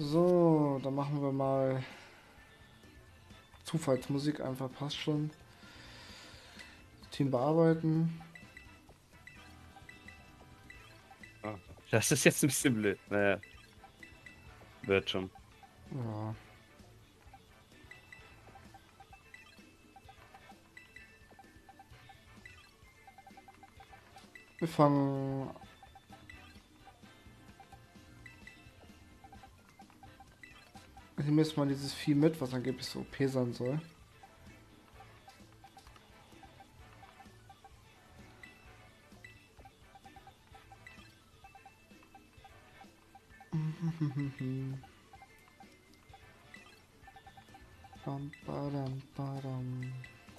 So, dann machen wir mal Zufallsmusik einfach, passt schon. Team bearbeiten. Ah, das ist jetzt ein bisschen blöd. Naja, wird schon. Ja. Wir fangen. Ich nehme jetzt mal dieses Vieh mit, was angeblich so OP sein soll. Bam, badam, badam.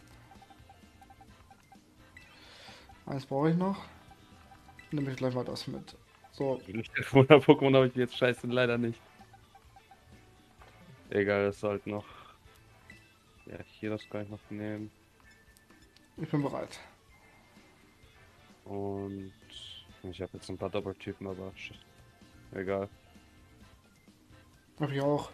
Eins brauche ich noch. Nehme ich gleich mal das mit. So, Pokémon habe ich jetzt scheiße leider nicht. Egal, das sollte noch. Ja, hier das kann ich noch nehmen. ich bin bereit. Und ich habe jetzt ein paar Doppeltypen, aber egal. Hab ich auch.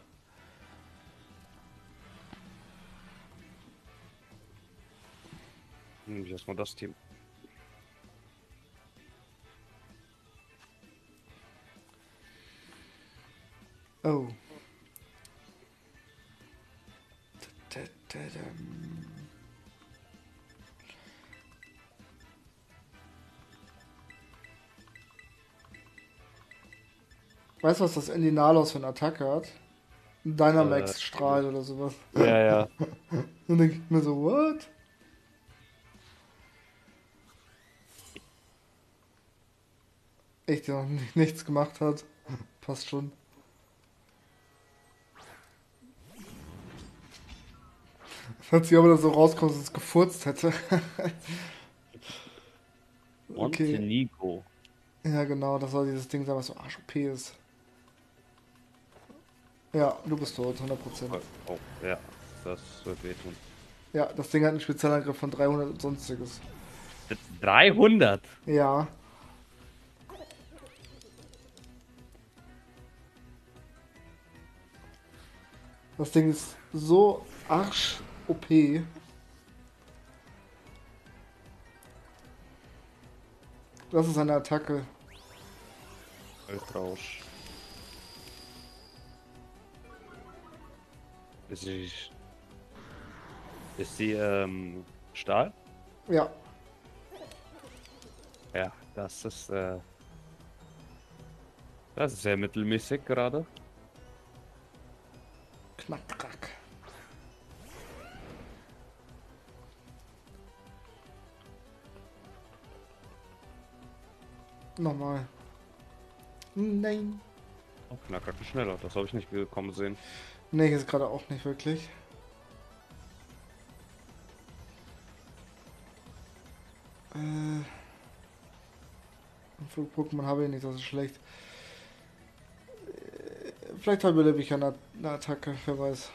Nehme ich erstmal das Team. Oh. Tadadam. Weißt du, was das Endinalos für eine Attacke hat? Ein Dynamax-Strahl oder sowas. Ja, ja. Dann denke ich mir so, what? Echt, der noch nichts gemacht hat. Passt schon. Falls sie aber da so rauskommt, dass es gefurzt hätte. Okay. Montenigo. Ja, genau, das soll dieses Ding sein, was so Arsch-OP ist. Ja, du bist tot, 100%. Oh, ja. Das wird wehtun. Ja, das Ding hat einen Spezialangriff von 300 und sonstiges. 300. Ja, das Ding ist so Arsch-OP. Das ist eine Attacke. Weltrausch. Ist sie, ist sie Stahl? Ja, Ja, das ist sehr mittelmäßig gerade. knack, knack. Nochmal. Nein. Oh, knackert schneller. Das habe ich nicht gekommen sehen. Nee, jetzt gerade auch nicht wirklich. Äh, Flug-Pokémon habe ich nicht, das ist schlecht. Vielleicht überlebe ich ja eine Attacke, wer weiß.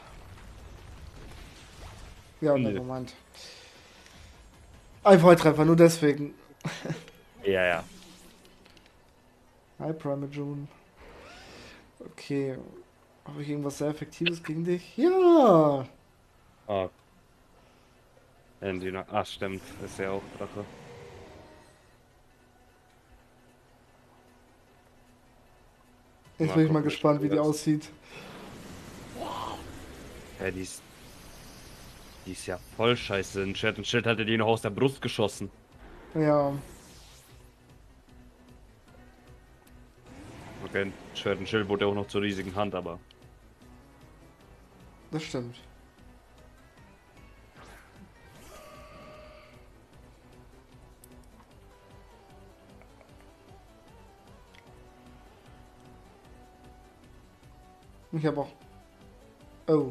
Ja, Nö. nevermind. Ein Volltreffer, nur deswegen. Ja, ja. Hi, Primajune. Okay. Habe ich irgendwas sehr Effektives gegen dich? Ja! Ah, Endina. Ah, stimmt. Ist ja auch Drache. Jetzt Mal bin ich mal gucken, welche gespannt, wie die das. aussieht. Ja, die ist ja voll scheiße. Ein Schild hatte die noch aus der Brust geschossen. Ja, Okay, ein Schild wurde auch noch zur riesigen Hand, aber. das stimmt. Ich habe auch. Oh.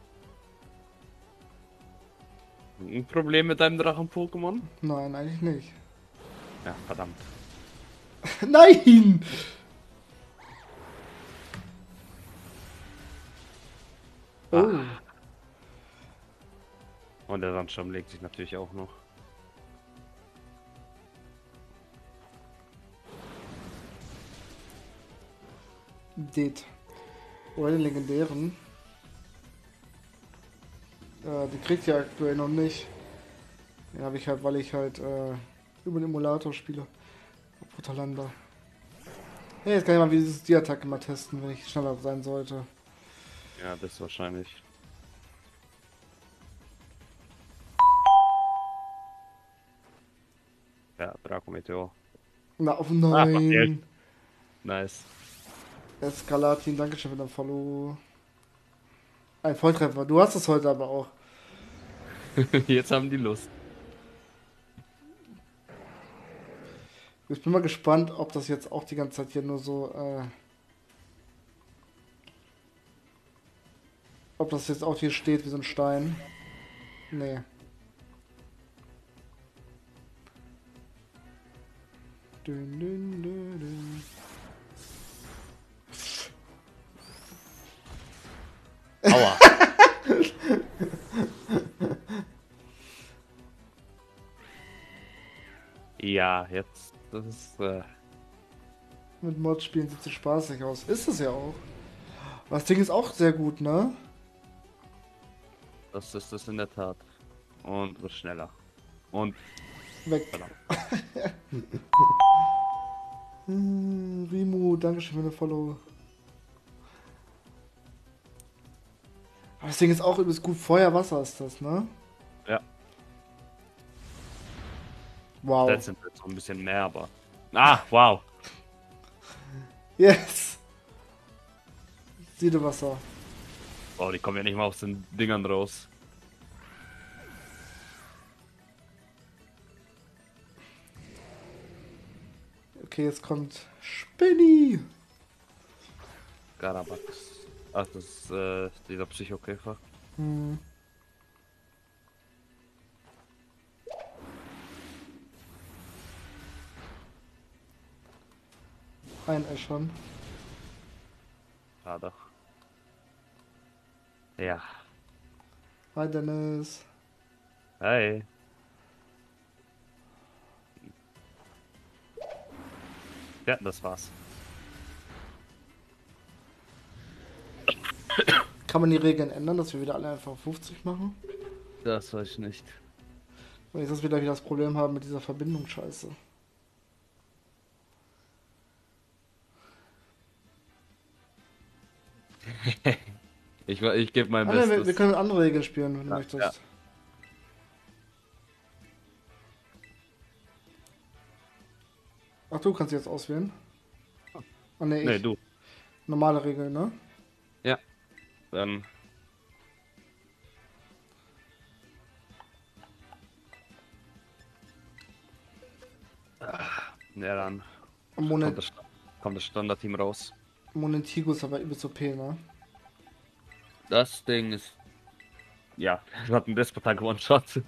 Ein Problem mit deinem Drachen-Pokémon? Nein, eigentlich nicht. Ja, verdammt. Nein! Oh. Ah. Und der Sandsturm legt sich natürlich auch noch. Det. Oder den legendären. Die kriegt ja aktuell noch nicht. Ja, habe ich halt, weil ich halt über den Emulator spiele. Brutalanda. Hey, jetzt kann ich mal dieses die Attacke mal testen, wenn ich schneller sein sollte. Ja, das wahrscheinlich. Ja, Draco Meteor. Na, auf Ah, verfehlt. 9. Nice. Eskalatin, Dankeschön für dein Follow. Ein Volltreffer. Du hast es heute aber auch. Jetzt haben die Lust. Ich bin mal gespannt, ob das jetzt auch die ganze Zeit hier nur so, ob das jetzt auch hier steht wie so ein Stein. Nee. Dün, dün, dün, dün. Aua. Ja, jetzt. Das ist. Mit Mods spielen sieht so spaßig aus. Ist es ja auch. Aber das Ding ist auch sehr gut, ne? Das ist es in der Tat. Und wird schneller. Und. Weg. Verdammt. Rimu, Dankeschön für den Follow. Aber das Ding ist auch übelst gut. Feuer, Wasser ist das, ne? Ja, Wow. jetzt sind wir so ein bisschen mehr, aber. Ah, wow. Yes. Siedewasser. Wow, die kommen ja nicht mal aus den Dingern raus. Okay, jetzt kommt Spinny. Garabax. Ach, das ist dieser Psychokäfer. Hm. Einäschern. Schade. Ja. Hi Dennis. Hey. Ja, das war's. Kann man die Regeln ändern, dass wir wieder alle einfach 50 machen? Das weiß ich nicht. Weil ich das wieder das Problem haben mit dieser Verbindung scheiße. Ich gebe mein Ah, ne, wir Bestes. können andere Regeln spielen, wenn du Ja, möchtest. ja. Ach, du kannst jetzt auswählen. Ah, ne, Nee, ich. du. Normale Regeln, ne? Ja. Dann. Ja, dann kommt Monet das, kommt das Standardteam raus. Monetigo ist aber übelst OP, ne? Das Ding ist. Ja, hat einen Despotank One-Shot.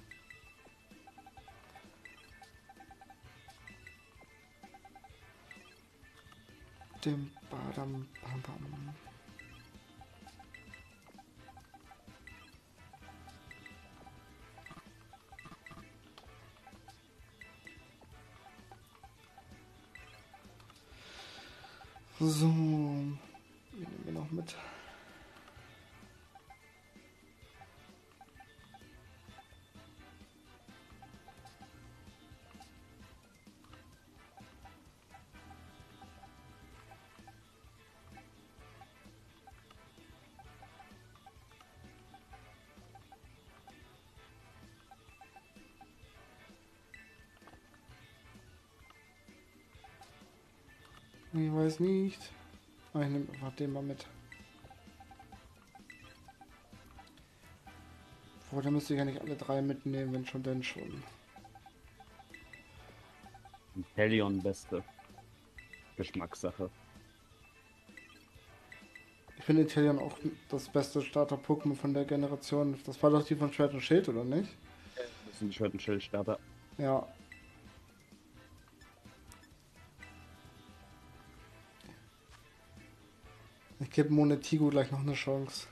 Dim, badam, bam, bam. So. Wen nehmen wir noch mit? Ich weiß nicht. Ah, ich nehme einfach den mal mit. Boah, da müsste ich ja nicht alle drei mitnehmen, wenn schon, denn schon. Hellion beste. Geschmackssache. Ich finde Italian auch das beste Starter-Pokémon von der Generation. Das war doch die von Schwert und Schild, oder nicht? Das sind die Schwert- und Schildstarter. Ja. Ich gebe Monetigo gleich noch eine Chance.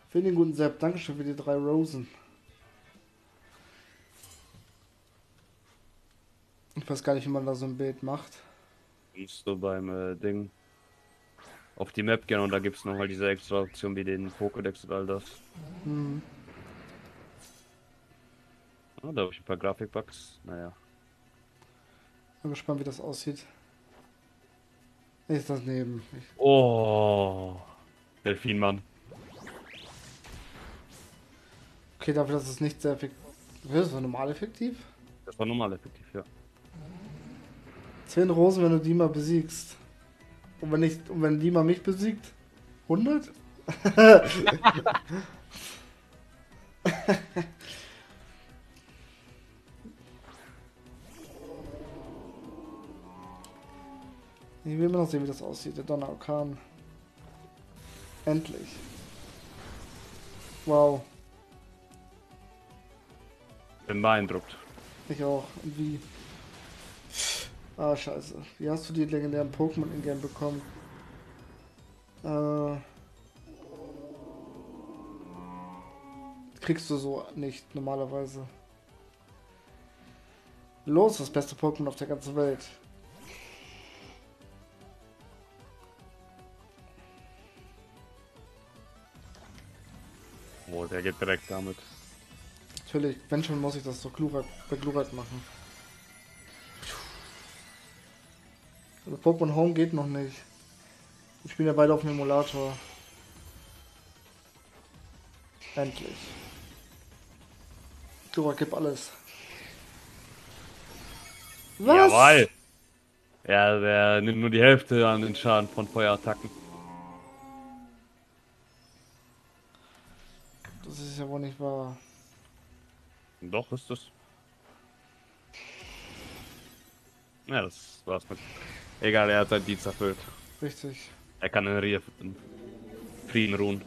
Für den guten Sepp. Dankeschön für die 3 Rosen. Ich weiß gar nicht, wie man da so ein Bild macht. Musst du beim Ding auf die Map gehen und da gibt es nochmal diese extra Option wie den Pokédex und all das. Hm. Ah, da habe ich ein paar Grafikbugs. Naja. Bin gespannt, wie das aussieht. Ist das neben. Oh, Delfinmann. Okay, dafür, dass es nicht sehr effektiv. Das war normal effektiv. Das war normal effektiv, ja. 10 Rosen, wenn du Dima besiegst. Und wenn Dima mich besiegt? 100? Ich will immer noch sehen, wie das aussieht. Der Donnerorkan. Endlich. Wow. Bin beeindruckt. Ich auch. Und wie? Ah, scheiße. Wie hast du die legendären Pokémon in Game bekommen? Kriegst du so nicht normalerweise. Los, das beste Pokémon auf der ganzen Welt. Oh, der geht direkt damit. Natürlich, wenn schon, muss ich das doch bei Glurak machen. Also Pokémon Home geht noch nicht. Ich spiele ja beide auf dem Emulator. Endlich. Glurak gibt alles. Was? Jawohl! Ja, der nimmt nur die Hälfte an den Schaden von Feuerattacken. Das ist ja wohl nicht wahr. Doch, ist es. Ja, das war's mit. Egal, er hat seinen Dienst erfüllt. Richtig. Er kann in Frieden ruhen.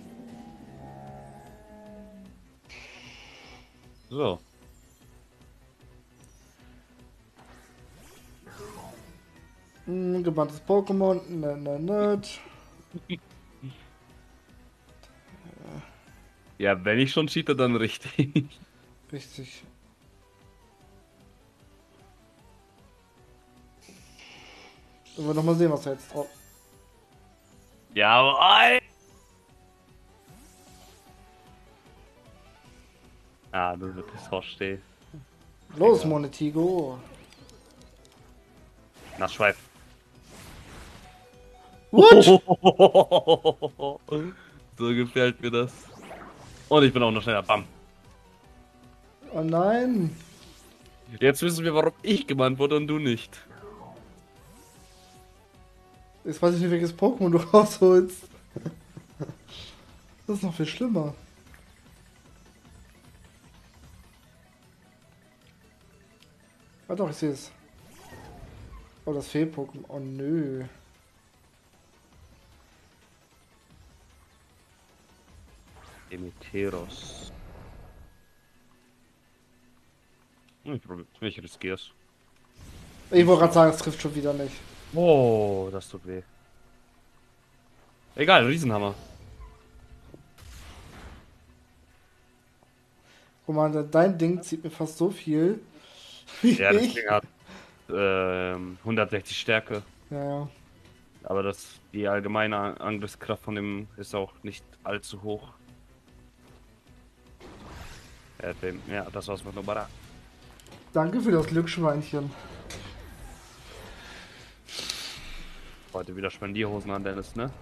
So. Gebanntes Pokémon. Nerd. Ja, wenn ich schon cheate, dann richtig. Richtig. Sollen wir noch mal sehen, was da jetzt drauf. Jawohl! Ah, du das verstehst. Los, Egal. Monetigo. Nassschweif. What? So gefällt mir das. Und ich bin auch noch schneller. Bam. Oh nein. Jetzt wissen wir, warum ich gebannt wurde und du nicht. Jetzt weiß ich nicht, welches Pokémon du rausholst. Das ist noch viel schlimmer. Ah doch, ich sehe es. Oh, das Fee-Pokémon. Oh nö. Emeteros. Ich riskiere es. Ich wollte gerade sagen, es trifft schon wieder nicht. Oh, das tut weh. Egal, Riesenhammer. Guck mal, dein Ding zieht mir fast so viel. Wie Ja, das ich. Ding hat 160 Stärke. Ja, ja. Aber die allgemeine Angriffskraft von dem ist auch nicht allzu hoch. Ja, das war's mit Nobara. Danke für das Glücksschweinchen. Heute wieder Spendierhosen an Dennis, ne?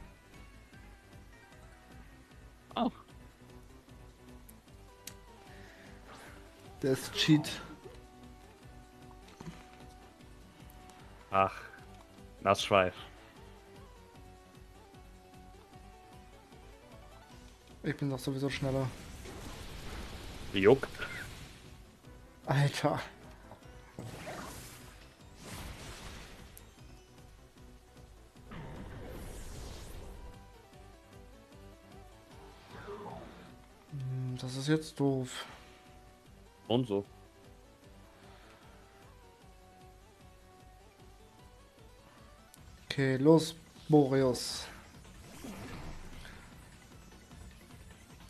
Oh. Der ist Cheat. Ach, Nassschweif. Ich bin doch sowieso schneller. Juckt. Alter. Das ist jetzt doof. Und so. Okay, los, Boreus.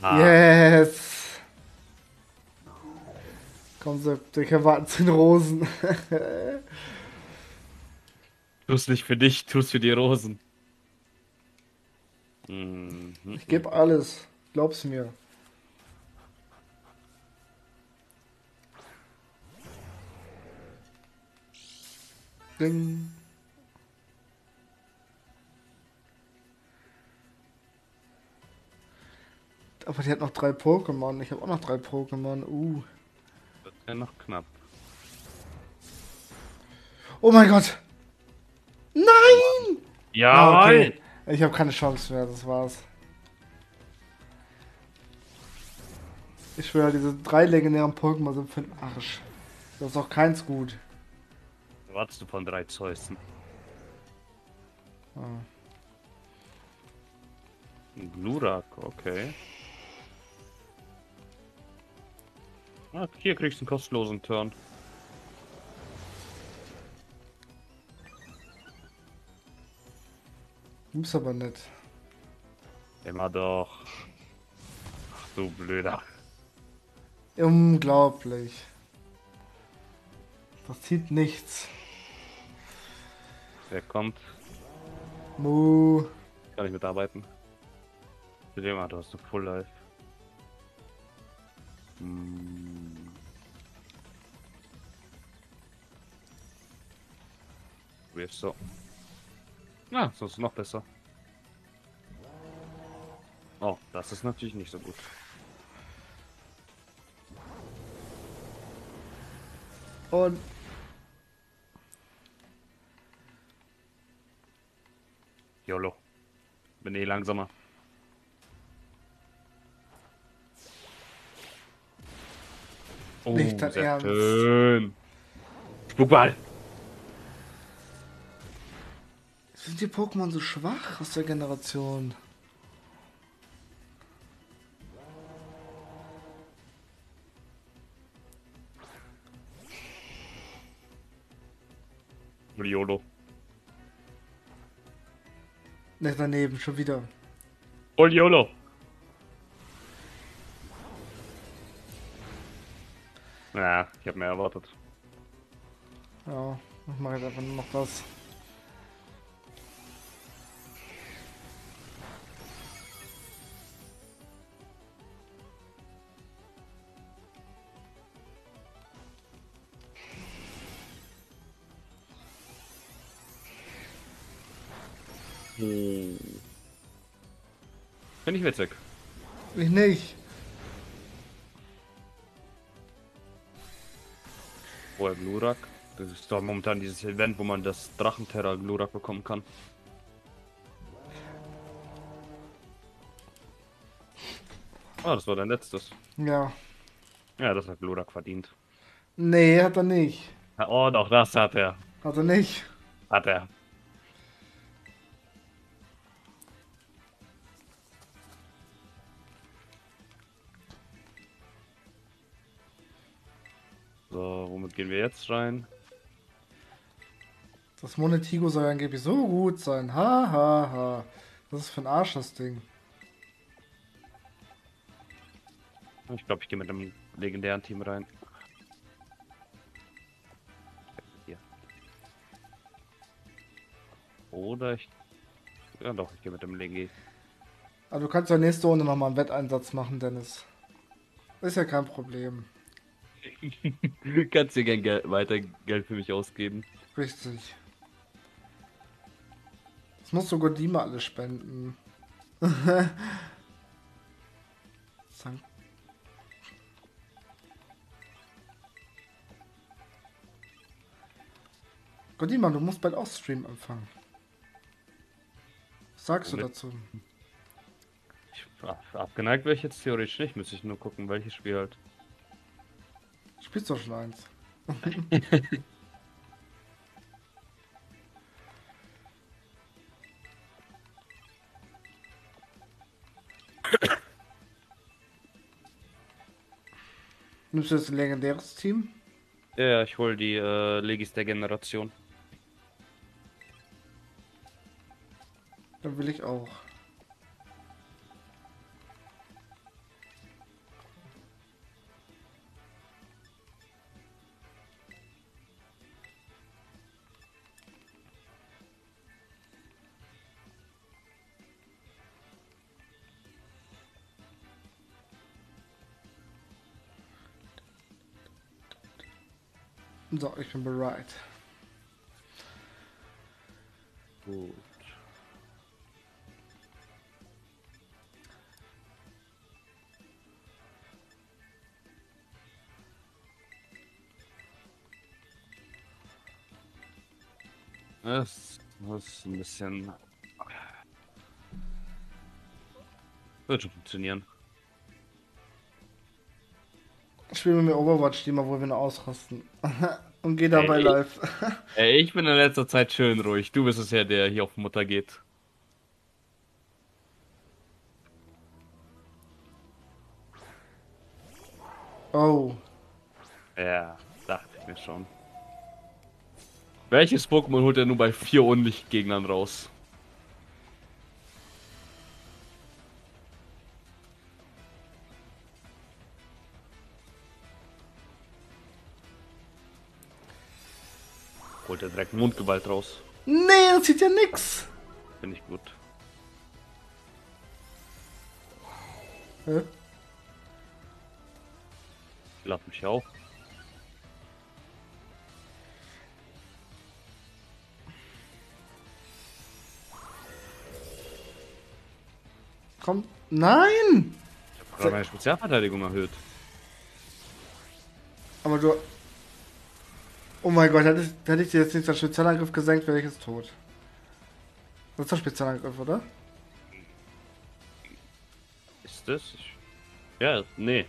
Ah, Yes! Komm, Sepp, der warten 10 Rosen. tu's nicht für dich, tu's für die Rosen. Mhm, Ich gebe alles. Glaub's mir. Ding. Aber die hat noch 3 Pokémon. Ich habe auch noch 3 Pokémon. wird ja noch knapp. Oh mein Gott! Oh Nein! Mann. Ah, okay. Jawohl! Ich habe keine Chance mehr. Das war's. Ich schwöre, diese 3 legendären Pokémon sind für den Arsch. Das ist auch keins gut. Wartest du von 3 Zeusen? Ah. Ein Glurak, okay. Ah, hier kriegst du einen kostenlosen Turn. Du bist aber nett. Immer doch. Ach du Blöder. Unglaublich. Das zieht nichts. Wer kommt? Mu. Kann ich mitarbeiten? Mit dem, du hast du Full Life. Hm. Wie ist so? Ah, so ist es noch besser. Oh, das ist natürlich nicht so gut. Und YOLO. Bin eh langsamer. nicht Oh, dein sehr Ernst. schön. Spukball. Sind die Pokémon so schwach aus der Generation? YOLO. Ne, daneben, schon wieder. Voll YOLO. Ja, ich habe mehr erwartet. Ja, ich mache jetzt einfach nur noch das. Hm. Finde ich witzig. Ich nicht. Woher Glurak? Das ist doch momentan dieses Event, wo man das Drachenterror Glurak bekommen kann. Ah, das war dein letztes. Ja. Ja, das hat Glurak verdient. Nee, hat er nicht. Oh, doch, das hat er. Hat er nicht. Hat er. So, womit gehen wir jetzt rein? Das Monetigo soll angeblich so gut sein. Ha, ha, ha. Das ist für ein Arsch, das Ding. Ich glaube, ich gehe mit dem legendären Team rein. Hier. Oder ich. Ja, doch, ich gehe mit dem Legi. Aber du kannst ja nächste Runde nochmal einen Wetteinsatz machen, Dennis. Ist ja kein Problem. Du kannst dir gern weiter Geld für mich ausgeben. Richtig. Das musst du Godima alles spenden. Sankt. Godima, du musst bald auch Stream anfangen. Was sagst du Womit? dazu? Abgeneigt wäre ich jetzt theoretisch nicht. Müsste ich nur gucken, welches Spiel halt. Spielst doch schon eins. Nimmst du jetzt ein legendäres Team? Ja, ich hole die Legis der Generation. Dann will ich auch. So, ich bin bereit. Gut. Das muss ein bisschen. Wird schon funktionieren. Spielen wir mit Overwatch, die mal, wo wir noch ausrasten. Und geh dabei Ey, live. ich bin in letzter Zeit schön ruhig. Du bist es ja, der hier auf Mutter geht. Oh. Ja, dachte ich mir schon. Welches Pokémon holt er nur bei 4 Unlichtgegnern raus? Holt er direkt Mundgewalt raus? Nee, das sieht ja nix. Finde ich gut. Hä? Lad mich auf. Komm. Nein! Ich habe gerade meine Spezialverteidigung erhöht. Aber du. Oh mein Gott, hätte ich dir jetzt nicht den Spezialangriff gesenkt, wäre ich jetzt tot. Das ist der Spezialangriff, oder? Ist das? Ja, nee.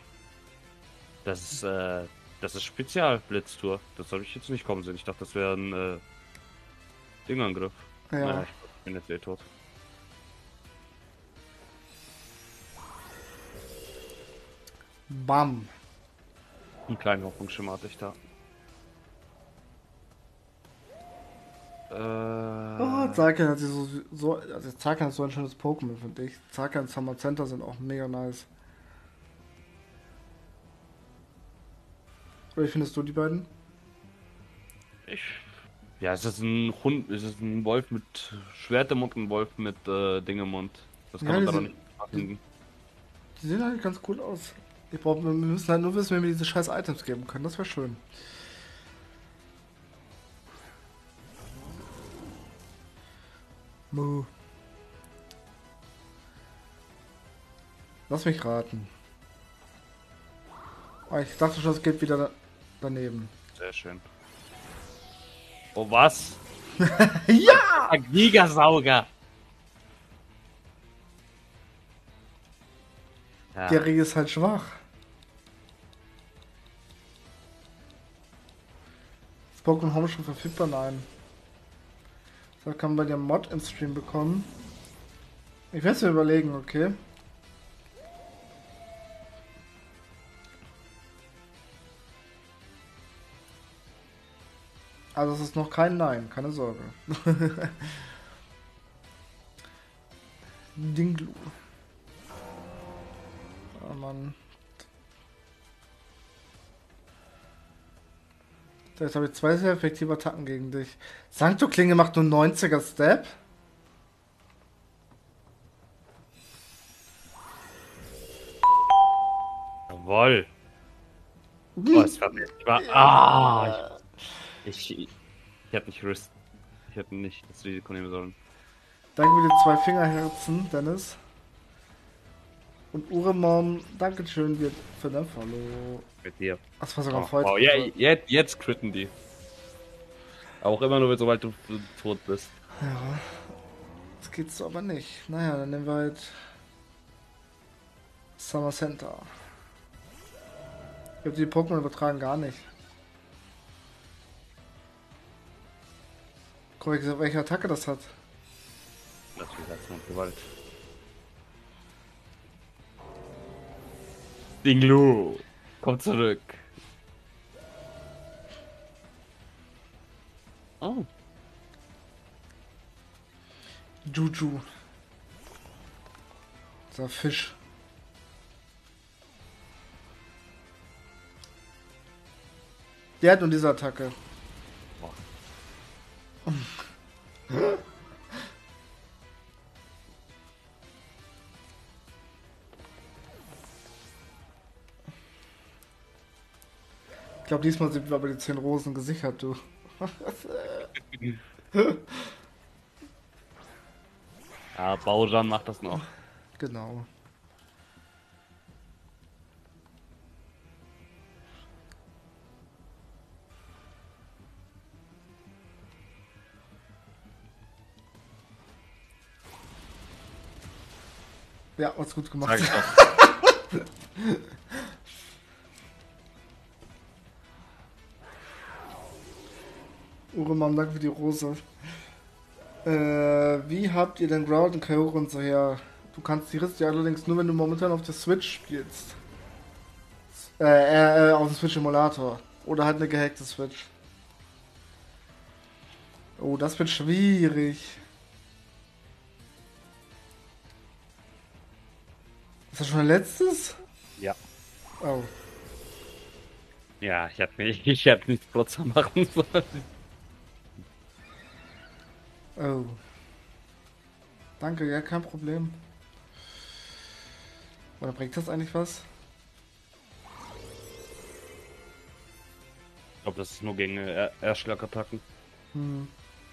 Das ist Spezialblitztour. Das habe ich jetzt nicht kommen sehen. Ich dachte, das wäre ein Dingangriff. Naja, Ja. ich bin jetzt eh tot. Bam. Einen kleinen Hoffnungsschimmer hatte ich da. Oh, Zacian hat sich also Zacian ist so ein schönes Pokémon, finde ich. Zacian und Summer Center sind auch mega nice. Oder wie findest du die beiden? ich, ja, es ist ein Hund, es ist ein Wolf mit Schwert im Mund und ein Wolf mit Ding im Mund. Das kann Ja, man die, da doch sind, nicht finden. die sehen halt ganz cool aus. Wir müssen halt nur wissen, wie wir diese scheiß Items geben können. Das wäre schön. Mu. Lass mich raten. Oh, ich dachte schon, es geht wieder daneben. Sehr schön. Oh, was? Ja! Ein Gigasauger! Ja, Gary ist halt schwach. Das Pokémon Home schon verfügbar? Nein. So, kann man bei dir Mod im Stream bekommen. Ich werde es mir überlegen, okay? Also es ist noch kein Nein, keine Sorge. Dinglu. Oh Mann. So, jetzt habe ich 2 sehr effektive Attacken gegen dich. Sancto-Klinge macht nur 90er Step. jawoll. Oh, es war, ich war, ich hätte nicht ich hätte nicht das Risiko nehmen sollen. Danke für die 2 Fingerherzen, Dennis. Und Uremom, Dankeschön für dein Follow. Mit dir. Das war sogar Oh, heute. wow, ja, jetzt critten die. Auch immer nur, sobald du tot bist. Ja, das geht so aber nicht. Naja, dann nehmen wir halt Summer Center. Ich habe die Pokémon übertragen gar nicht. Guck mal, welche Attacke das hat. Natürlich hat's noch Gewalt. Dinglu, komm zurück. Oh. Juju. Dieser Fisch. Der hat nur diese Attacke. Boah. glaube, diesmal sind wir aber die 10 Rosen gesichert, du. Ja, Baujan macht das noch. Genau. Ja, was gut gemacht. Sag ich doch. Uremann, danke für die Rose. Wie habt ihr denn Ground und Kyogre und so her? Du kannst die Riste allerdings nur, wenn du momentan auf der Switch spielst. Auf dem Switch-Emulator. Oder halt eine gehackte Switch. Oh, das wird schwierig. Ist das schon ein letztes? Ja. Oh. Ja, ich hab nichts Protzer machen sollen. Oh. Danke, ja, kein Problem. Oder bringt das eigentlich was? Ich glaube, das ist nur gegen Erschlagattacken. Hm.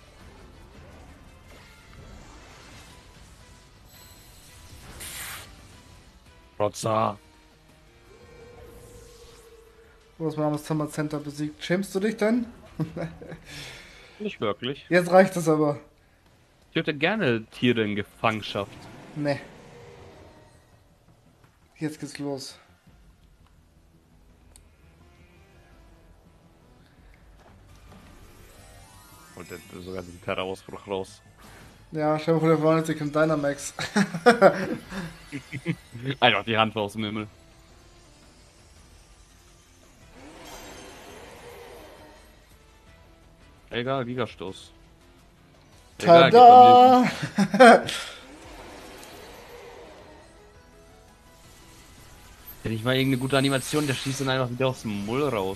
Protzer. Du hast mein armes Summer Center besiegt. Schämst du dich denn? Nicht wirklich. Jetzt reicht es aber. Ich hätte gerne Tiere in Gefangenschaft. Ne. Jetzt geht's los. Und dann sogar den Terror-Ausbruch raus. Ja, stell dir vor, der verwandelt sich in Dynamax. Einfach die Hand aus dem Himmel. Egal, Gigastoß. Egal, geht bei mir. Tada! Wenn ich mal irgendeine gute Animation, der schießt dann einfach wieder aus dem Mull raus.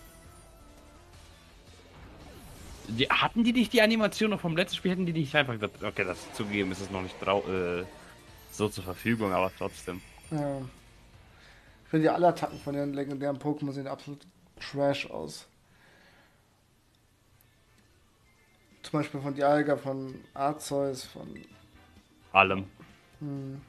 Hatten die nicht die Animation noch vom letzten Spiel? Hätten die nicht einfach gesagt, okay, das zugegeben ist es noch nicht so zur Verfügung, aber trotzdem. Ja. Ich finde ja alle Attacken von den legendären Pokémon sehen absolut trash aus. Zum Beispiel von Dialga, von Arceus, von... Allem. Hm.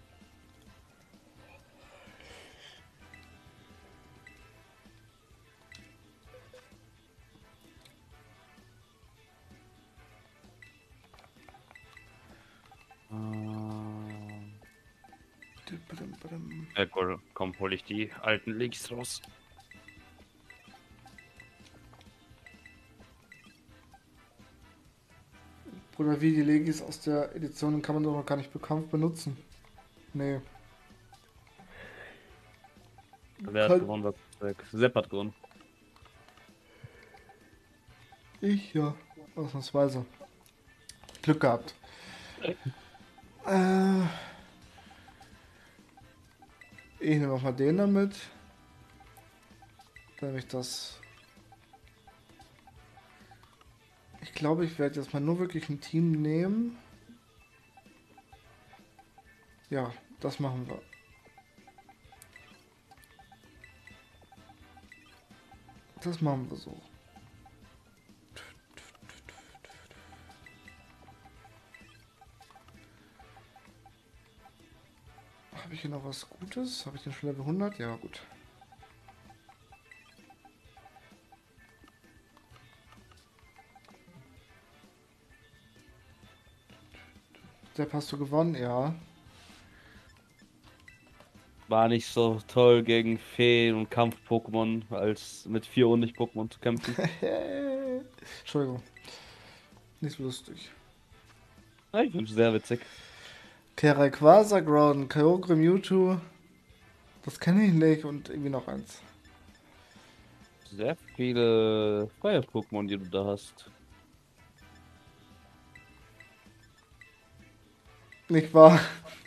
Komm, hol ich die alten Leaks raus. Bruder, wie die Legis aus der Edition kann man doch noch gar nicht benutzen. Nee. Wer hat gewonnen? Das Zweck. Sepp hat gewonnen. Ich ja. Ausnahmsweise. Glück gehabt. Ich nehme auch mal den damit. Damit ich das. Ich glaube, ich werde jetzt mal nur wirklich ein Team nehmen. Ja, das machen wir. Das machen wir so. Habe ich hier noch was Gutes? Habe ich den schon Level 100? Ja, gut. Sepp, hast du gewonnen? Ja. War nicht so toll gegen Feen und Kampf-Pokémon, als mit 4 Unlicht-Pokémon zu kämpfen. Entschuldigung. Nicht so lustig. Ja, ich finde es sehr witzig. Rayquaza, Groudon, Kyogre, Mewtwo. Das kenne ich nicht und irgendwie noch eins. Sehr viele Feuer-Pokémon, die du da hast. Nicht wahr?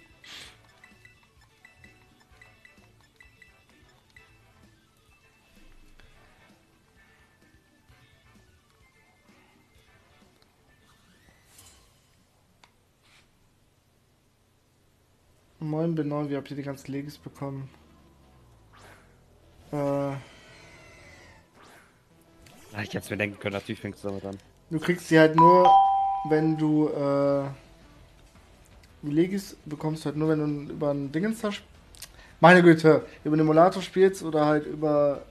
Moin B9, wie habt ihr die ganzen Legis bekommen? Ich hätte es mir denken können, natürlich fängst du damit an. Du kriegst sie halt nur, wenn du, Legis bekommst du halt nur, wenn du über ein Dingens da meine Güte, über einen Emulator spielst oder halt über.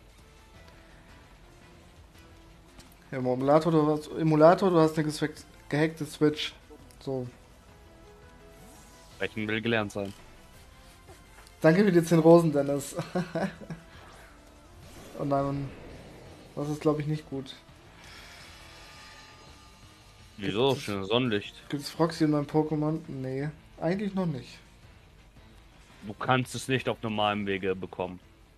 Ja, Emulator, du hast eine gehackte Switch. So. Sprechen will gelernt sein. Danke für die 10 Rosen, Dennis. Oh nein, das ist glaube ich nicht gut. Wieso? Schönes Sonnenlicht. Gibt es Froxy in meinem Pokémon? Nee, eigentlich noch nicht. Du kannst es nicht auf normalem Wege bekommen.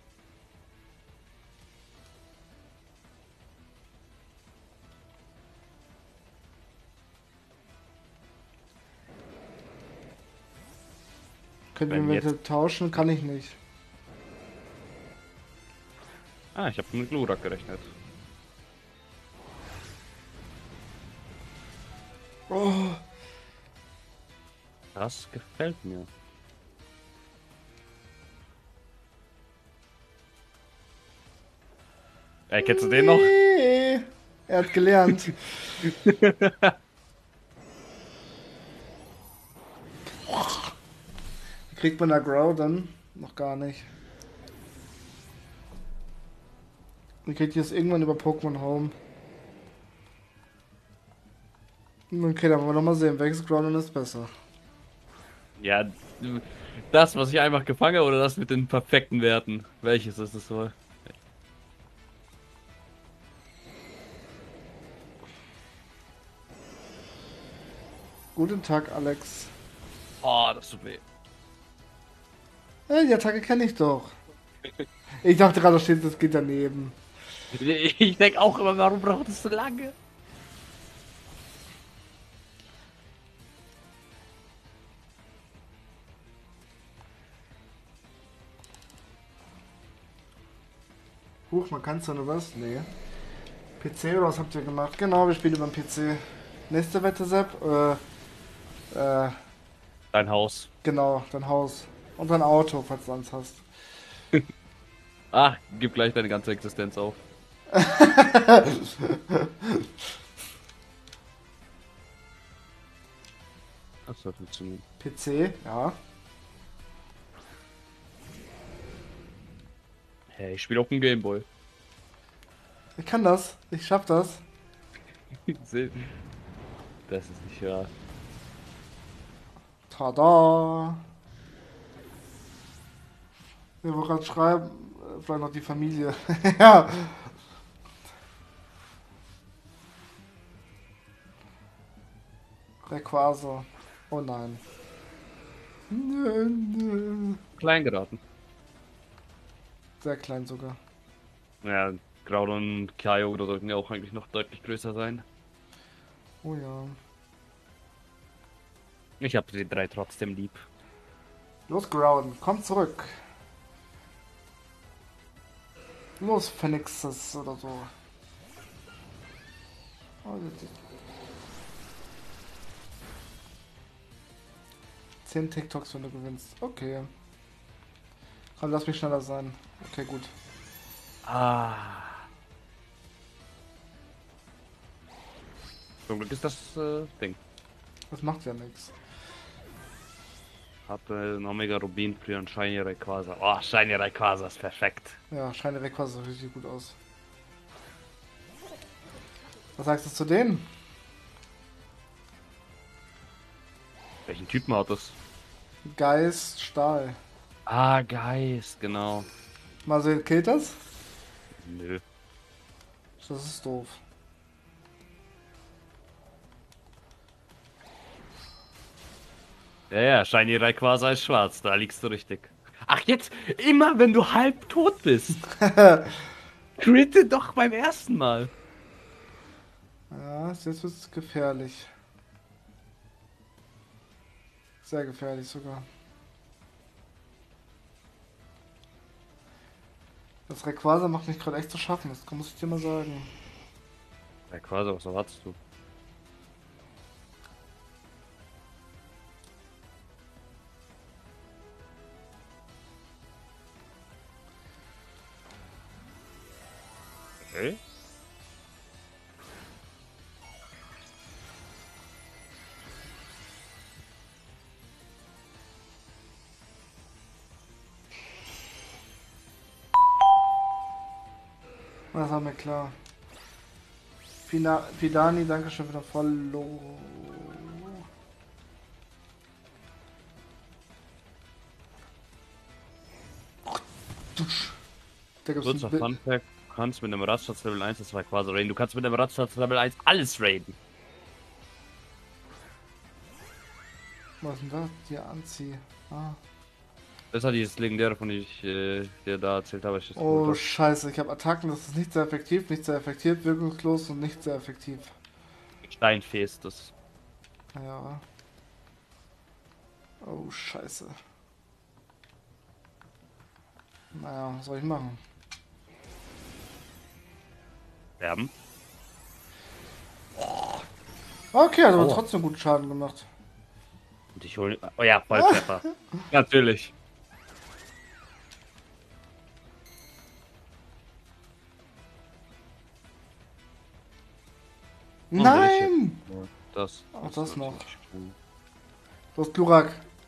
Können Wenn wir jetzt. welche tauschen? Kann ich nicht. Ah, ich habe mit Glurak gerechnet. Oh, Das gefällt mir. Ey, kennst du den noch? nee. Er hat gelernt. Kriegt man da Grow dann? Noch gar nicht. Man kriegt jetzt irgendwann über Pokémon Home. Okay, dann wollen wir nochmal sehen, welches Ground ist besser. Ja, das, was ich einfach gefangen habe, oder das mit den perfekten Werten? Welches ist es wohl? Guten Tag, Alex. Oh, das tut weh. Die Attacke kenne ich doch. Ich dachte gerade, da steht, das geht daneben. Ich denke auch immer, warum braucht es so lange? Huch, man kann es ja nur was? Nee. PC oder was habt ihr gemacht? Genau, wir spielen über den PC. Nächste Wette, Sepp? Dein Haus. Genau, dein Haus. Und dein Auto, falls du eins hast. Ach, gib gleich deine ganze Existenz auf. Das soll funktionieren. PC, ja. Hey, ich spiele auf dem Gameboy. Ich kann das. Ich schaff das. Das ist nicht wahr. Tada! Wir wollen gerade schreiben, vielleicht noch die Familie. ja. Rayquaza. Oh nein. Nö, nö. Klein geraten. Sehr klein sogar. Ja, Groudon und Kyogre sollten ja auch eigentlich noch deutlich größer sein. Oh ja. Ich habe die drei trotzdem lieb. Los, Groudon, komm zurück. Los, Phoenixes oder so. Oh, 10 TikToks, wenn du gewinnst. Okay. Komm, lass mich schneller sein. Okay, gut. Ah. Zum Glück ist das Ding. Das macht ja nichts. Hatte einen Omega Rubin für einen Shiny Rayquaza. Oh, Shiny Rayquaza ist perfekt. Ja, scheint Rayquaza sieht richtig gut aus. Was sagst du zu denen? Welchen Typen hat das? Geist, Stahl. Ah, Geist, genau. Mal sehen, killt das? Nö. Das ist doof. Ja, ja, Shiny Rayquaza ist schwarz, da liegst du richtig. Ach, jetzt, immer wenn du halb tot bist. Critte doch beim ersten Mal. Ja, jetzt wird es gefährlich. Sehr gefährlich sogar. Das Rayquaza macht mich gerade echt zu schaffen, das muss ich dir mal sagen. Rayquaza, was erwartest du? Okay. Das war mir klar. Pilani, danke schön für das Follow. Dusch. Da gibt's Kurzer ein Bild. Funfact, du kannst mit einem Radschatz Level 1 das war quasi raiden. Du kannst mit einem Radschatz Level 1 alles raiden. Was ist denn das? Die Anzieh. Ah. Das war dieses legendäre, von dem ich dir da erzählt habe. Ich das geholt Oh, hab. scheiße. Ich habe Attacken. Das ist nicht sehr effektiv, nicht sehr effektiv, wirkungslos und nicht sehr effektiv. Steinfest, das. Ja. Oh, scheiße. Naja, was soll ich machen? Sterben. Okay, hat aber Aua. trotzdem guten Schaden gemacht. Und ich hole. Oh ja, Volltreffer. Natürlich. Und Nein! ja, das. Auch ist das noch. natürlich cool. Du hast Glurak.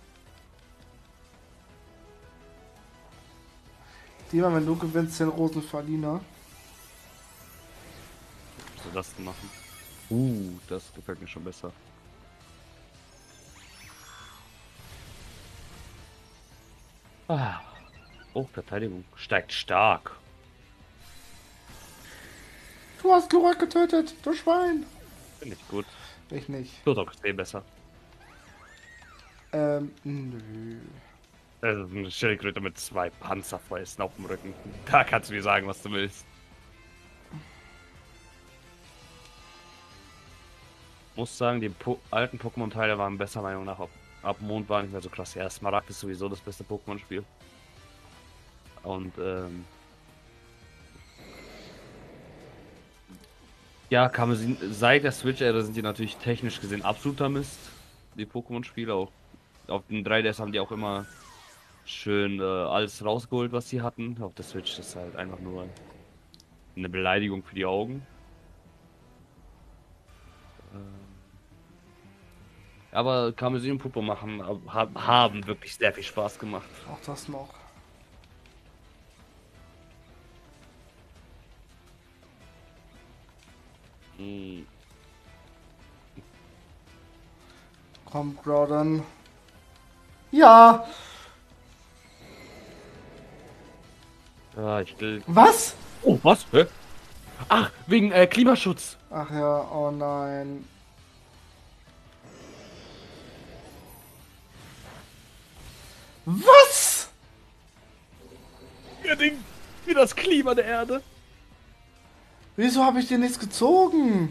Dima, wenn du gewinnst, 10 Rosen für Alina. So das zu machen. Das gefällt mir schon besser. Ah. Oh, Verteidigung. Steigt stark. Du hast Glurak getötet, du Schwein. Finde ich gut. Ich nicht. Tut auch viel besser. Nö. Also eine Schildkröte mit 2 Panzerfäusten auf dem Rücken. Da kannst du mir sagen, was du willst. Muss sagen, die alten Pokémon-Teile waren besser, meiner Meinung nach. Ab Mond war nicht mehr so krass. Ja, Smaragd ist sowieso das beste Pokémon-Spiel. Und ja, Karmesin, seit der Switch-Ära sind die natürlich technisch gesehen absoluter Mist. Die Pokémon-Spiele auch. Auf den 3DS haben die auch immer schön alles rausgeholt, was sie hatten. Auf der Switch ist halt einfach nur eine Beleidigung für die Augen. Aber Karmesin und Purpur machen, haben wirklich sehr viel Spaß gemacht. Auch das noch. Mm, Komm, Groudon. Ja! ja, ich will. Was? Oh, was? Hä? Ach, wegen Klimaschutz. Ach ja, oh nein. Was? Ja, Ding. Wie das Klima der Erde. Wieso habe ich dir nichts gezogen?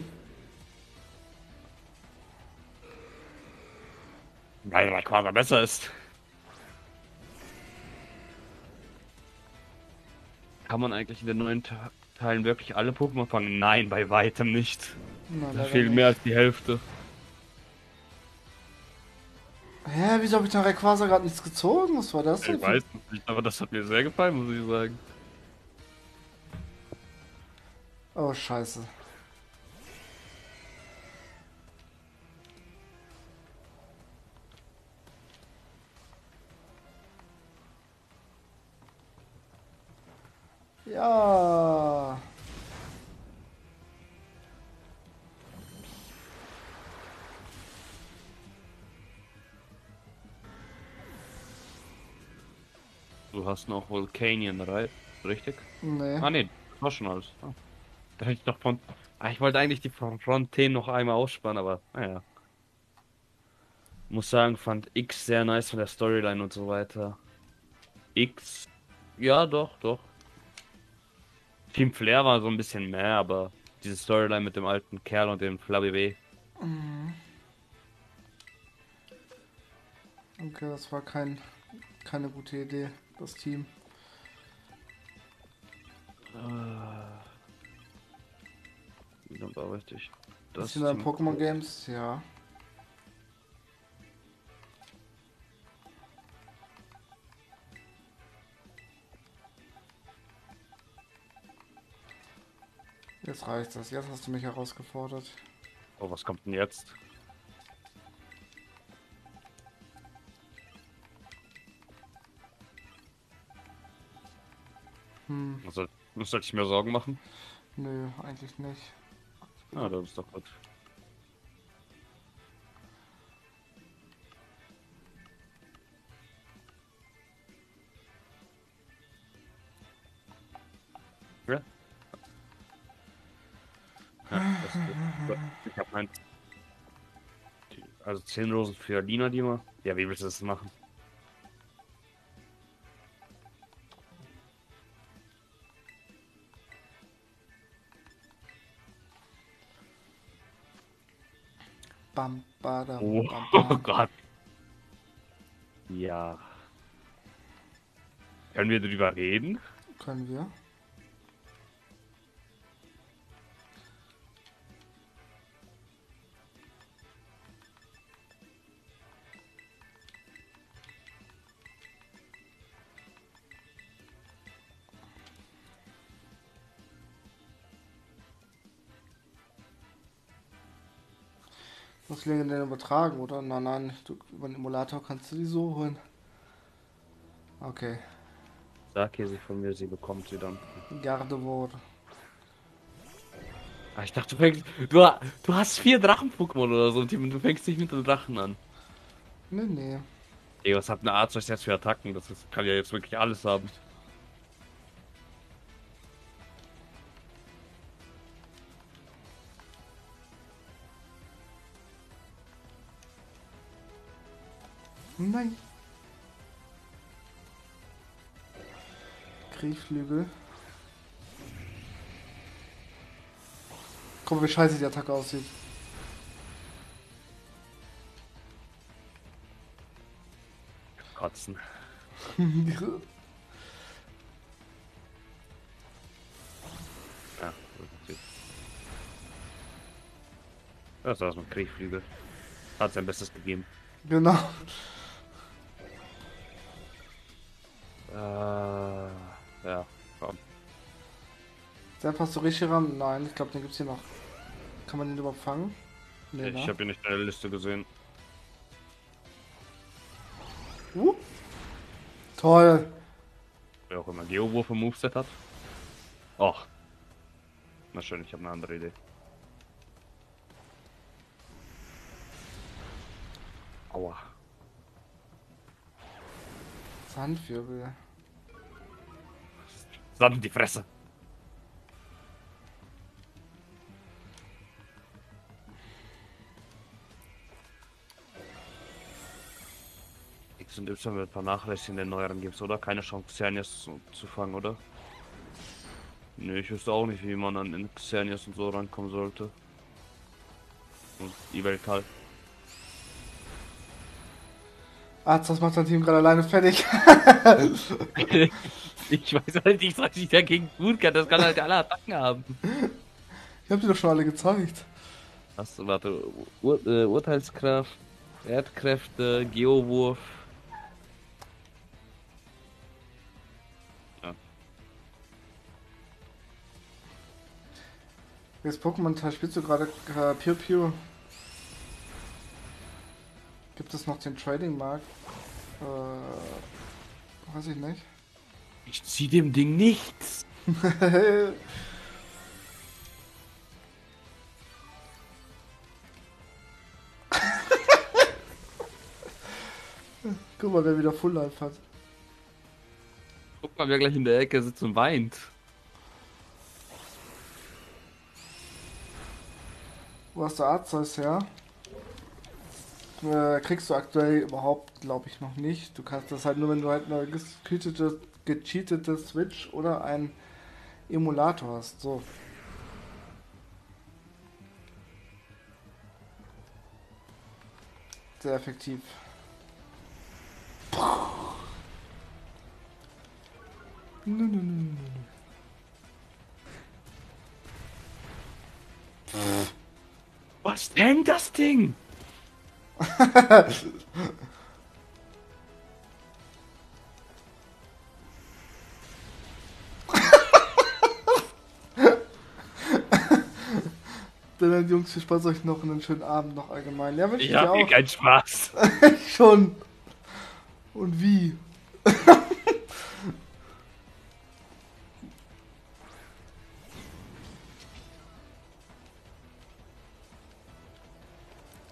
Weil der Quasar besser ist. Kann man eigentlich in den neuen Teilen wirklich alle Pokémon fangen? Nein, bei weitem nicht. Nein, Da leider fehlt mehr nicht. als die Hälfte. Hä, wieso habe ich nach Rayquaza gerade nichts gezogen? Was war das denn? Ich weiß nicht, aber das hat mir sehr gefallen, muss ich sagen. Oh, scheiße. Ja. Du hast noch Volcanion, richtig? Nee. Ah, nee, das war schon alles. Ah, da hätte ich noch von. Ah, ich wollte eigentlich die Fontaine noch einmal ausspannen, aber naja. Muss sagen, fand X sehr nice von der Storyline und so weiter. X, ja, doch, doch. Team Flair war so ein bisschen mehr, aber diese Storyline mit dem alten Kerl und dem Flabébé. Okay, das war keine gute Idee, das Team. Dann war richtig. Das Das sind dann Team. Pokémon Games, ja. Jetzt reicht das. Jetzt hast du mich herausgefordert. Oh, was kommt denn jetzt? Hm. Also, Sollte ich mir Sorgen machen? Nö, eigentlich nicht. Ah, das ist doch gut. Ja, ja, das ist gut. So, ich hab mein. Also 10 Rosen für Lina, die mal. Ja, wie willst du das machen? Bam, badam, Oh, bam, oh bam. Gott. Ja. Können wir drüber reden? Können wir. Muss legendär übertragen, oder? Nein, nein, du, über den Emulator kannst du die so holen. Okay. Sag ihr sie von mir, sie bekommt sie dann. Gardevoir. Ah, ich dachte, du hast 4 Drachen-Pokémon oder so und du fängst nicht mit den Drachen an. Nee, nee. Ey, was hat eine Arzt jetzt für Attacken? Kann ja jetzt wirklich alles haben. Nein. Kriechflügel. Guck mal, wie scheiße die Attacke aussieht. Kotzen. Ja, das war's mit Kriechflügel. Hat sein Bestes gegeben. Genau. Ja, komm. Selbst hast du Reshiram? Nein, ich glaube, den gibt's hier noch. Kann man den überhaupt fangen? Nee, Ich ne? habe ihn nicht in der Liste gesehen. Uh. Toll. Wer auch immer Geowurf im Moveset hat. Och, na schön, ich habe eine andere Idee. Aua. Sandwirbel. Sand in die Fresse. X und Y wird vernachlässigt in den neueren Games, oder? Keine Chance, Xerneas zu fangen, oder? Nee, ich wüsste auch nicht, wie man an Xerneas und so rankommen sollte. Und Yveltal. Arzt, das macht dein Team gerade alleine fertig. Ich weiß halt nicht, was ich dagegen tun kann. Das kann halt alle Attacken haben. Ich hab dir doch schon alle gezeigt. Hast du, warte, Urteilskraft, Erdkräfte, Geowurf. Ja. Welches Pokémon-Teil spielst du gerade? Piu Piu. Gibt es noch den Trading-Markt? Weiß ich nicht. Ich zieh dem Ding nichts. Guck mal, wer wieder Full Life hat. Guck mal, wer gleich in der Ecke sitzt und weint. Wo hast du Arzeus her? Kriegst du aktuell überhaupt, glaube ich, noch nicht. Du kannst das halt nur, wenn du halt eine gecheatete Switch oder ein Emulator hast. So. Sehr effektiv. Nö, nö, nö, nö, nö. Was denn das Ding? Dann Jungs, viel Spaß euch noch und einen schönen Abend noch allgemein. Ja, wünsche ich Ich dir hab hier auch. keinen Spaß. Schon. Und wie?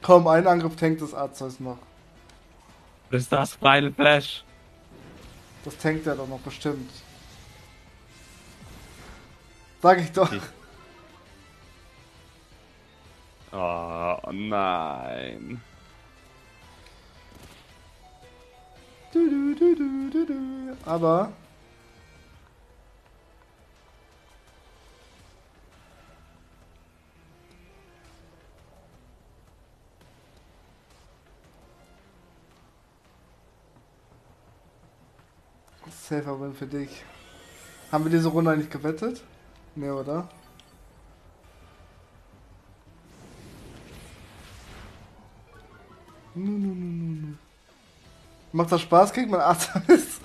Kaum ein Angriff tankt das Arceus noch. Das ist das Final Flash. Das tankt er doch noch bestimmt. Sag ich doch. Okay. Oh nein. Aber safer Win für dich. Haben wir diese Runde eigentlich gewettet? Ne, oder? Macht das Spaß, kriegt man Arthas?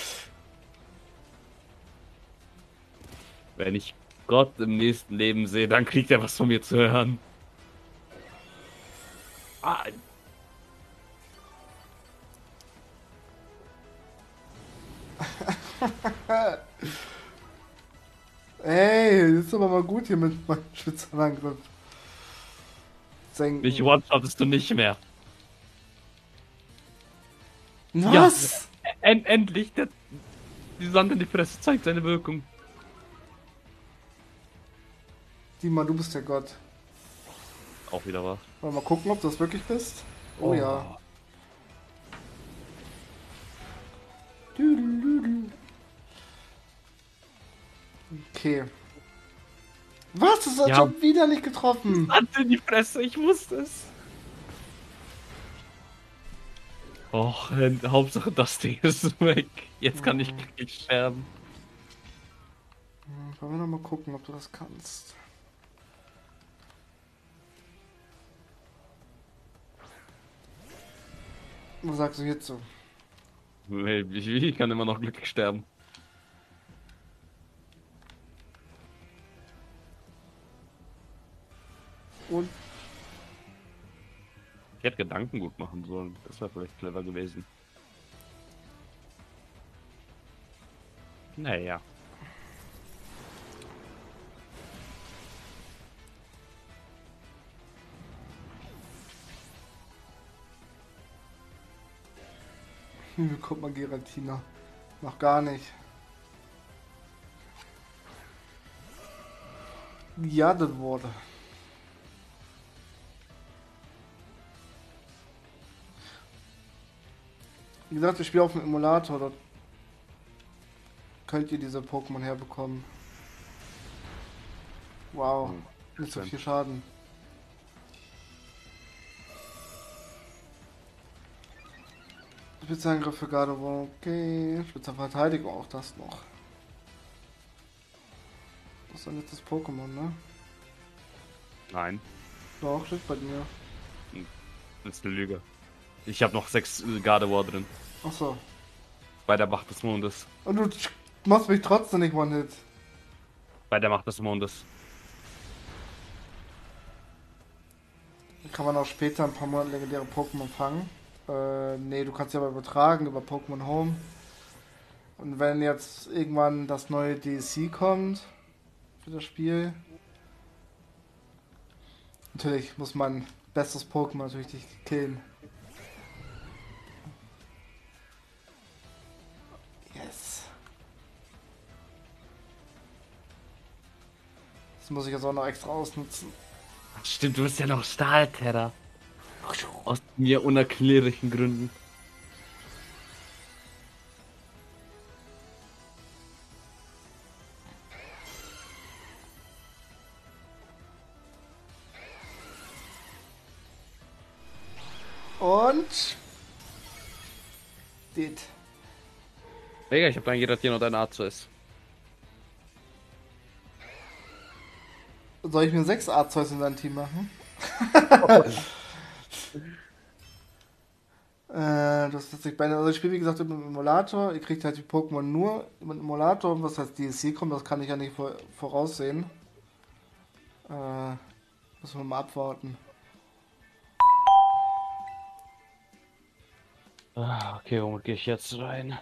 Wenn ich Gott im nächsten Leben sehe, dann kriegt er was von mir zu hören. Ah, Ey, das ist aber mal gut hier mit meinem Spitzernangriff. Senken. mich one-shottest du nicht mehr. Was? Ja, endlich, die Sand in die Fresse zeigt seine Wirkung. Dima, du bist der Gott. Auch wieder was. Wollen wir mal gucken, ob du das wirklich bist? Oh, ja. Okay. Was? Das hat Ja. schon wieder nicht getroffen. Sand in die Fresse, ich wusste es. Och, Hauptsache das Ding ist weg. Jetzt kann ich gleich sterben. Wollen wir noch mal gucken, ob du das kannst. Was sagst du hierzu? Ich kann immer noch glücklich sterben. Und Ich hätte Gedanken gut machen sollen. Das wäre vielleicht clever gewesen. Naja. guck mal, Giratina. Noch gar nicht. Ja, das wurde. Wie gesagt, ich spiele auf dem Emulator. Dort könnt ihr diese Pokémon herbekommen. Wow. Nicht so viel Schaden. Spitzangriff für Gardevoir, okay. Spitzenverteidigung, auch das noch. Das ist dann jetzt das Pokémon, ne? Nein. Doch, steht bei dir. Das ist eine Lüge. Ich habe noch 6 Gardevoir drin. Achso. Bei der Macht des Mondes. Und du machst mich trotzdem nicht One-Hit. Bei der Macht des Mondes. Kann man auch später ein paar Monate legendäre Pokémon fangen. Nee, du kannst ja aber übertragen über Pokémon Home. Und wenn jetzt irgendwann das neue DLC kommt für das Spiel, natürlich muss man bestes Pokémon natürlich dich killen. Yes. Das muss ich jetzt auch noch extra ausnutzen. Stimmt, du bist ja noch Stahlterra. Aus mir unerklärlichen Gründen. Und dit. Digga, ich hab dein Giratina und dein Arceus. Soll ich mir 6 Arceus in dein Team machen? Das ist tatsächlich bei, also ich spiele wie gesagt im Emulator, ihr kriegt halt die Pokémon nur im Emulator und was als DLC kommt, das kann ich ja nicht voraussehen. Müssen wir mal abwarten. Okay, womit gehe ich jetzt rein?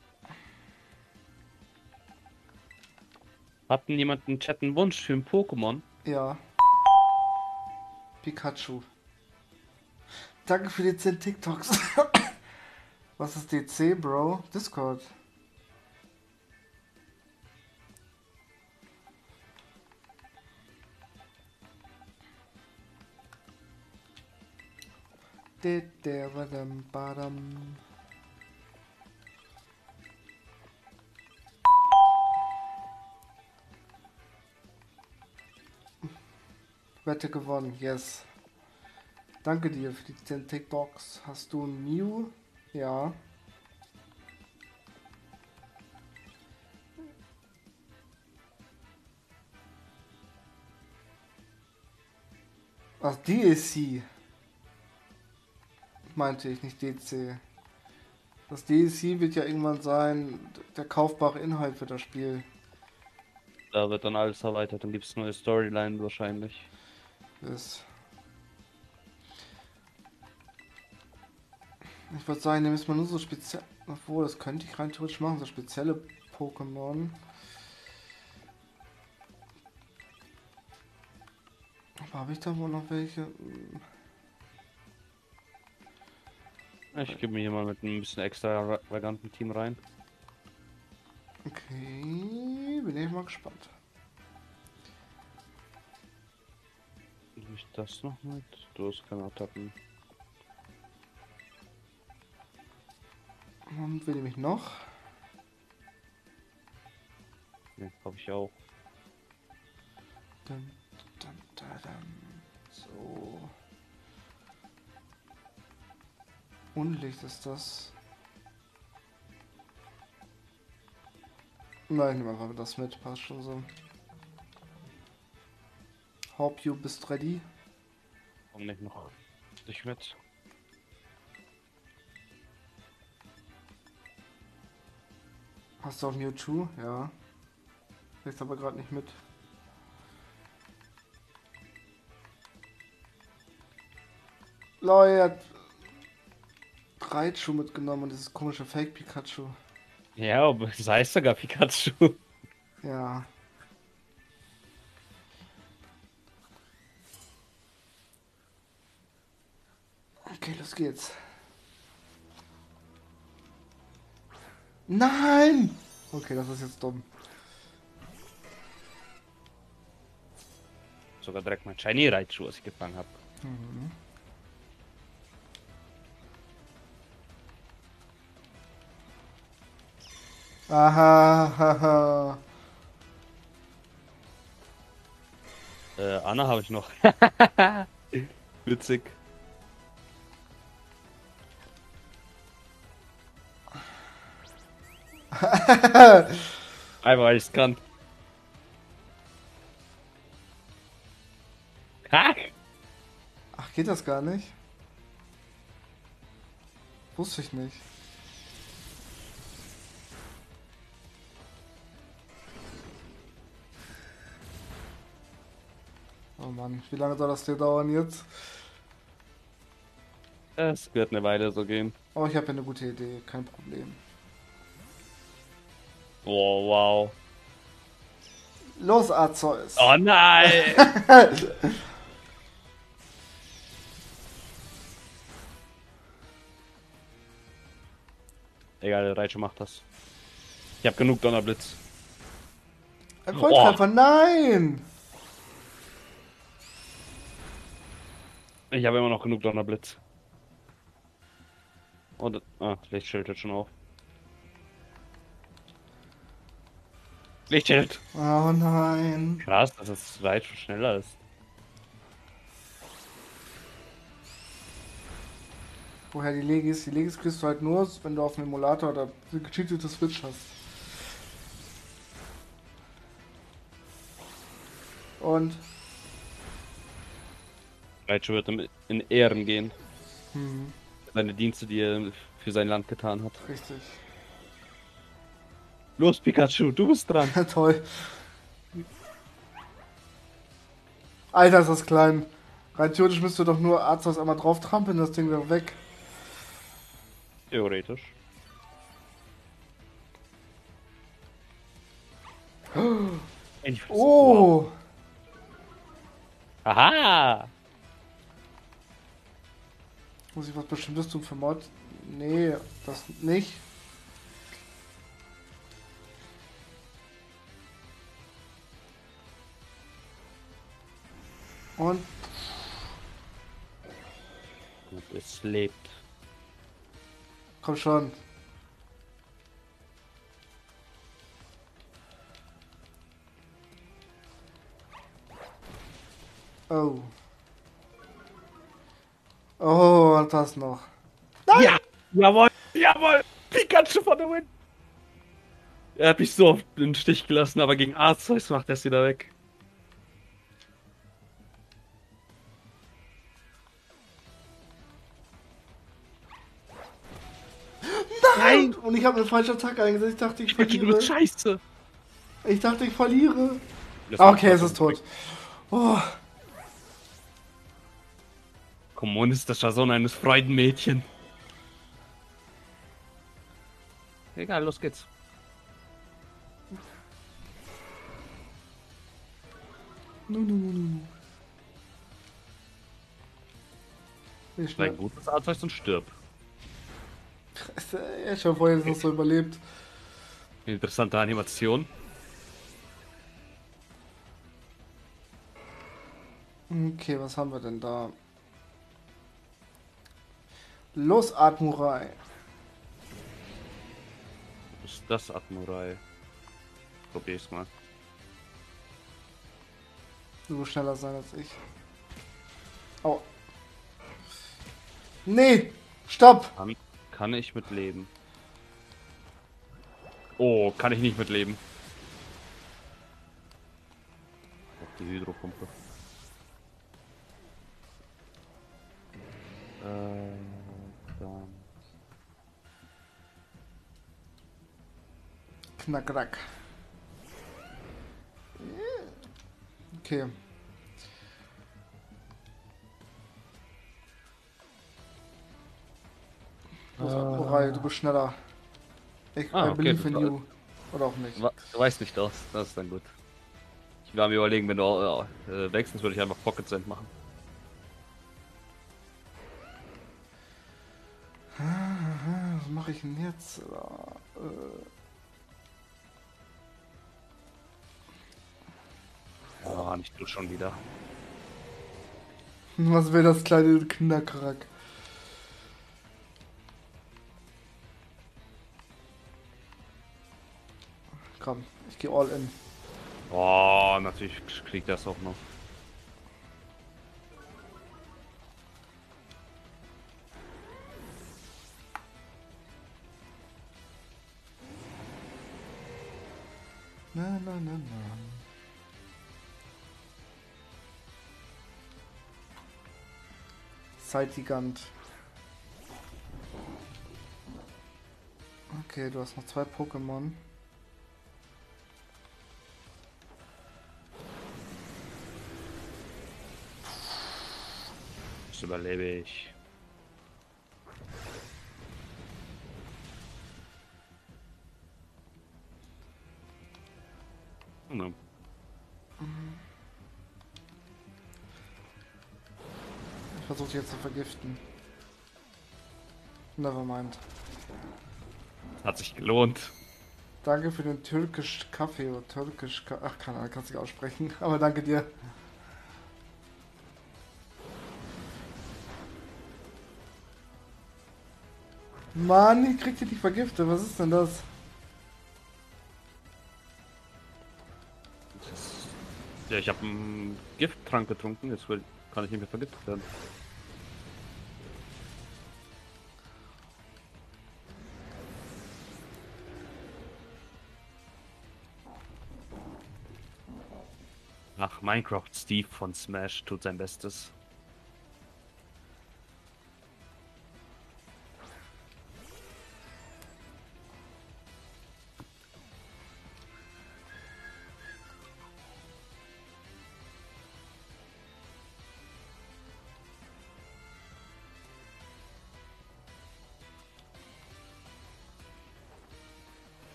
Hat denn jemand im Chat einen Wunsch für ein Pokémon? Ja. Pikachu. Danke für die 10 TikToks. Was ist DC, Bro? Discord. Badam. Wette gewonnen, yes. Danke dir für die 10 TikToks. Hast du ein Mew? Ja. Ach, DSC. Meinte ich, nicht DC. Das DSC wird ja irgendwann sein, der kaufbare Inhalt für das Spiel. Da wird dann alles erweitert, dann gibt es neue Storyline wahrscheinlich. Ist. Ich würde sagen, da müssen wir nur so speziell. Obwohl, das könnte ich rein theoretisch machen, so spezielle Pokémon. Aber habe ich da wohl noch welche? Ich gebe mir hier mal mit ein bisschen extravaganten Team rein. Okay, bin ich mal gespannt. Nehme ich das noch mit? Du hast keine Attacken. Und wen nehme ich noch? Ne, habe ich auch. Dun, dun. So. Unlicht ist das. Nein, ich nehme einfach das mit, passt schon so. Hope you bist ready. Komm nicht noch dich mit. Hast du auch Mewtwo? Ja. Kriegst aber gerade nicht mit. Leute, er hat Raichu mitgenommen und dieses komische Fake Pikachu. Ja, aber das heißt sogar Pikachu. Ja. Okay, los geht's. Nein! Okay, das ist jetzt dumm. Sogar direkt mein Shiny Raichu, was ich gefangen habe. Mhm. Aha, haha. Anna habe ich noch. Witzig. Einfach weil ich es kann. Ha! Ach, geht das gar nicht? Wusste ich nicht. Oh Mann, wie lange soll das hier dauern jetzt? Es wird eine Weile so gehen. Oh, ich habe ja eine gute Idee, kein Problem. Oh, wow. Los, Arceus! Oh nein! Egal, der Raichu macht das. Ich habe genug Donnerblitz. Ein Volltreffer, nein! Ich habe immer noch genug Donnerblitz. Und Lichtschild hört schon auf. Lichtschild! Oh nein. Krass, dass das Raichu schneller ist. Woher die Legis? Die Legis kriegst du halt nur, wenn du auf dem Emulator oder gecheatete Switch hast. Und? Raichu wird in Ehren gehen. Hm, Seine Dienste, die er für sein Land getan hat. richtig. Los, Pikachu, du bist dran. Toll. Alter, ist das klein. Rein theoretisch müsste doch nur Arceus einmal drauf trampeln, das Ding wäre weg. Theoretisch. Oh! Wow. Aha! Muss ich was Bestimmtes tun für Mod? Nee, das nicht. Und Und es lebt. komm schon. Oh. Oh, und das noch. Ja! Jawohl! Jawohl! Pikachu von der Win! Er hat mich so oft im Stich gelassen, aber gegen Arceus macht er es wieder weg. Nein! Und ich habe eine falsche Attacke eingesetzt. Ich dachte, ich Pikachu, du verliere. bist scheiße! Ich dachte, ich verliere. Das Ah, macht okay, es was. ist tot. Oh. Kommunistischer Sohn eines Freudenmädchen. Egal, los geht's. Nu, nu, nu, nu. Wie schnell. Sei gut, dass Arceus und stirb. Ja, schon vorher ist es so überlebt. Interessante Animation. Okay, was haben wir denn da? Los, Admurai. Ist das Admurai? Probier's mal. Du wirst schneller sein als ich. Au. Nee! Stopp! Kann ich mitleben? Oh, kann ich nicht mitleben. Auf die Hydropumpe. Dann. Knackrack. Okay. Los, Admurai, du bist schneller. Ich Okay, believe in you. Oder auch nicht. Du weißt nicht aus, das ist dann gut. Ich war mir überlegen, wenn du wechselst, würde ich einfach Pocket Sand machen. Was mache ich denn jetzt? Oh, nicht du schon wieder. Was will das kleine Knackrack? Komm, ich gehe all in. Oh, natürlich kriegt das auch noch. Na, na, na, na. Zeitigant. Okay, du hast noch 2 Pokémon. Das überlebe ich. Ne. Ich versuche jetzt zu vergiften. Nevermind. Hat sich gelohnt. Danke für den türkisch Kaffee oder türkisch Ach, keine Ahnung, kannst du nicht aussprechen. Aber danke dir. Mann, ich krieg dich nicht vergiftet. Was ist denn das? Ja, ich habe einen Gifttrank getrunken, jetzt kann ich nicht mehr vergiftet werden. Ach, Minecraft Steve von Smash tut sein Bestes.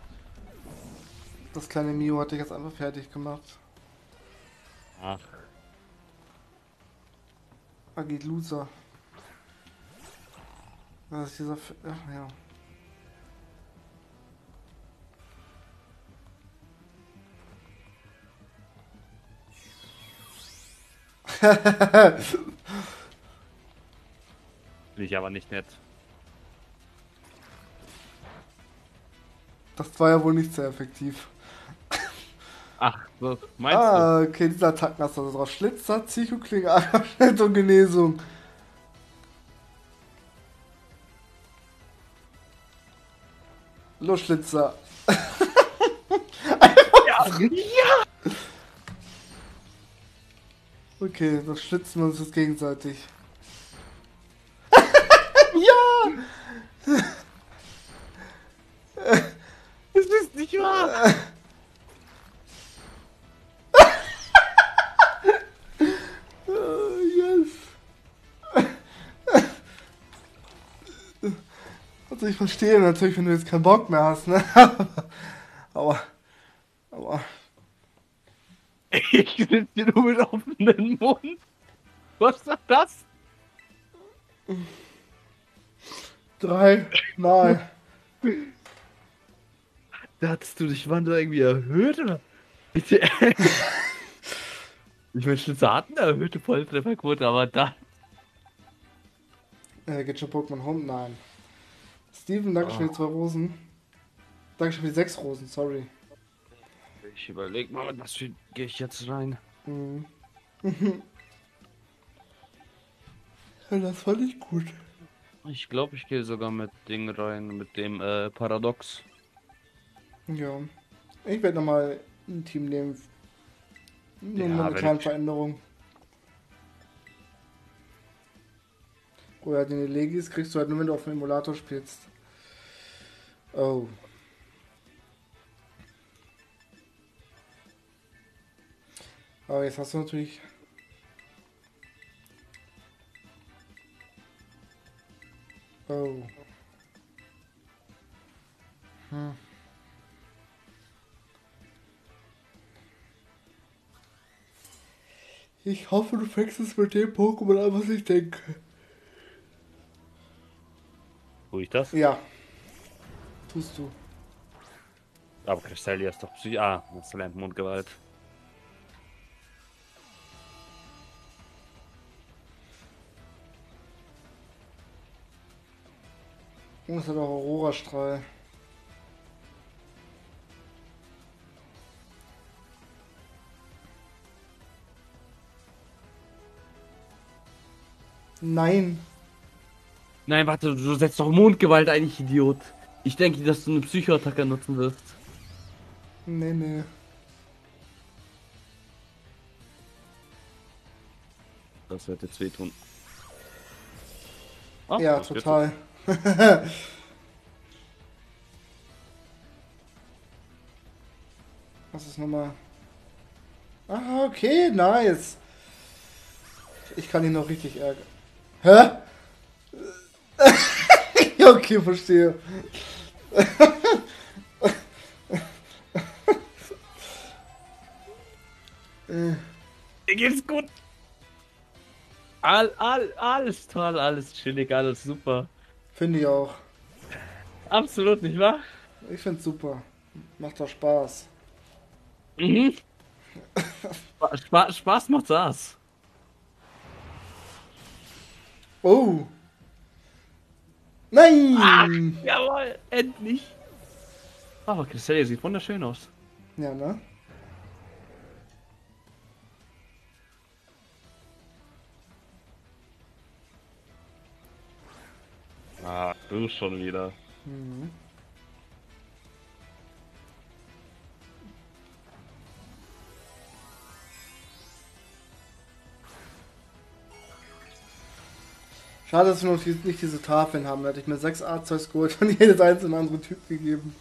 Das kleine Mio hat dich jetzt einfach fertig gemacht. Ach, Agit Loser. Das ist dieser. Ach ja. Finde ich aber nicht nett. Das war ja wohl nicht sehr effektiv. Ach, so, meinst Ah, okay, diese Attacken hast du also drauf. Schlitzer, Psychoklinge, Arschnitt und Genesung. Los, Schlitzer. du? Ja, ja! Okay, dann schlitzen wir uns jetzt gegenseitig. Ja! Das ist nicht wahr! Yes! Also ich verstehe natürlich, wenn du jetzt keinen Bock mehr hast, ne? Aber... Ich sitze hier nur mit offenem Mund. Was war das? 3 Mal. Da hattest du dich Wanda irgendwie erhöht, oder? Bitte. Ich meine, Schlitzer hatten eine erhöhte Volltrefferquote, aber da. Geht schon Pokémon Home? Nein. Steven, danke für die 2 Rosen. Danke für die 6 Rosen, sorry. Ich überleg mal, was für gehe ich jetzt rein? Mhm. Ja, das fand ich gut. Ich glaube, ich gehe sogar mit Ding rein, mit dem Paradox. Ja. Ich werde nochmal ein Team nehmen. Nur Ja, mal eine wenn kleine ich- Veränderung. Oder den Legis kriegst du halt nur, wenn du auf dem Emulator spielst. Oh. Aber jetzt hast du natürlich... Oh. Hm. Ich hoffe, du fängst es mit dem Pokémon an, was ich denke. Tue ich das? Ja, tust du. Aber Cresselia ist doch Psy. Ah, das lernt Mundgewalt. Und es hat auch Aurora-Strahl. Nein. Nein, warte, du setzt doch Mundgewalt ein, ich Idiot. Ich denke, dass du eine Psychoattacke nutzen wirst. Nee, nee. Das wird jetzt wehtun. Ah, Ja, das wird total. Was ist nochmal? Ah, okay, nice. Ich kann ihn noch richtig ärgern. Hä? Ja, okay, verstehe. Mir geht's gut. Alles toll, alles chillig, alles super. Finde ich auch. Absolut, nicht wahr? Ich find's super. Macht doch Spaß. Mhm. Spaß macht das. Oh. Ach, Nein! jawohl, endlich. Aber Cresselia sieht wunderschön aus. Ja, ne? Ah, du schon wieder. Mhm. Schade, dass wir noch nicht diese Tafeln haben. Da hätte ich mir 6 Arzeus geholt und jedes einzelne andere Typ gegeben.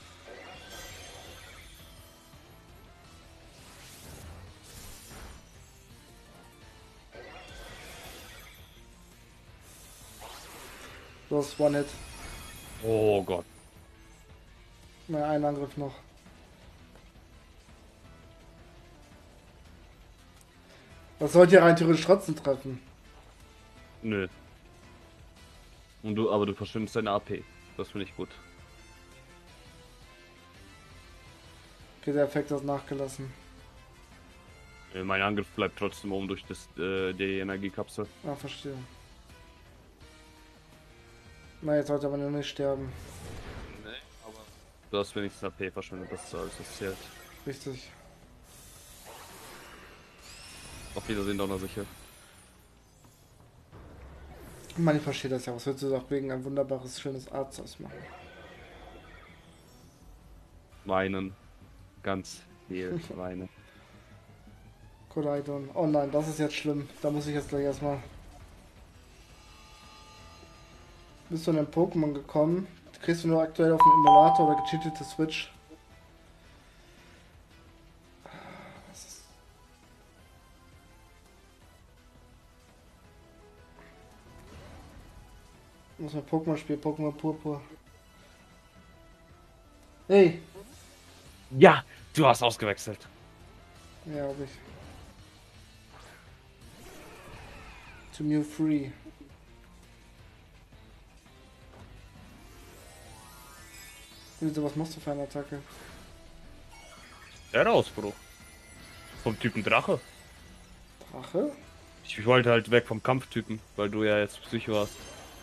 Das ist One-Hit. Oh Gott. Na, ein Angriff noch. Das sollte ja rein theoretisch trotzdem treffen. Nö. Aber du verschwindest deine AP. Das finde ich gut. Okay, der Effekt hat nachgelassen. Mein Angriff bleibt trotzdem oben durch die Energiekapsel. Ah, verstehe. Na, jetzt sollte aber nur nicht sterben. Nee, aber du hast wenigstens AP verschwendet, das ist alles, was zählt. Richtig. Auf Wiedersehen, Donnersicher. Man, ich verstehe das ja. Was willst du doch wegen ein wunderbares, schönes Arzt machen? Weinen. Ganz viel weinen. Koraidon. Oh nein, das ist jetzt schlimm. Da muss ich jetzt gleich erstmal. Bist du in ein Pokémon gekommen? Kriegst du nur aktuell auf dem Emulator oder gecheatete Switch? Muss man Pokémon spielen, Pokémon Purpur. Hey! Ja, du hast ausgewechselt. Ja, hab ich. To Mew Free. Wieso, was machst du für eine Attacke? Der Ausbruch. Vom Typen Drache. Drache? Ich wollte halt weg vom Kampftypen, weil du ja jetzt Psycho hast.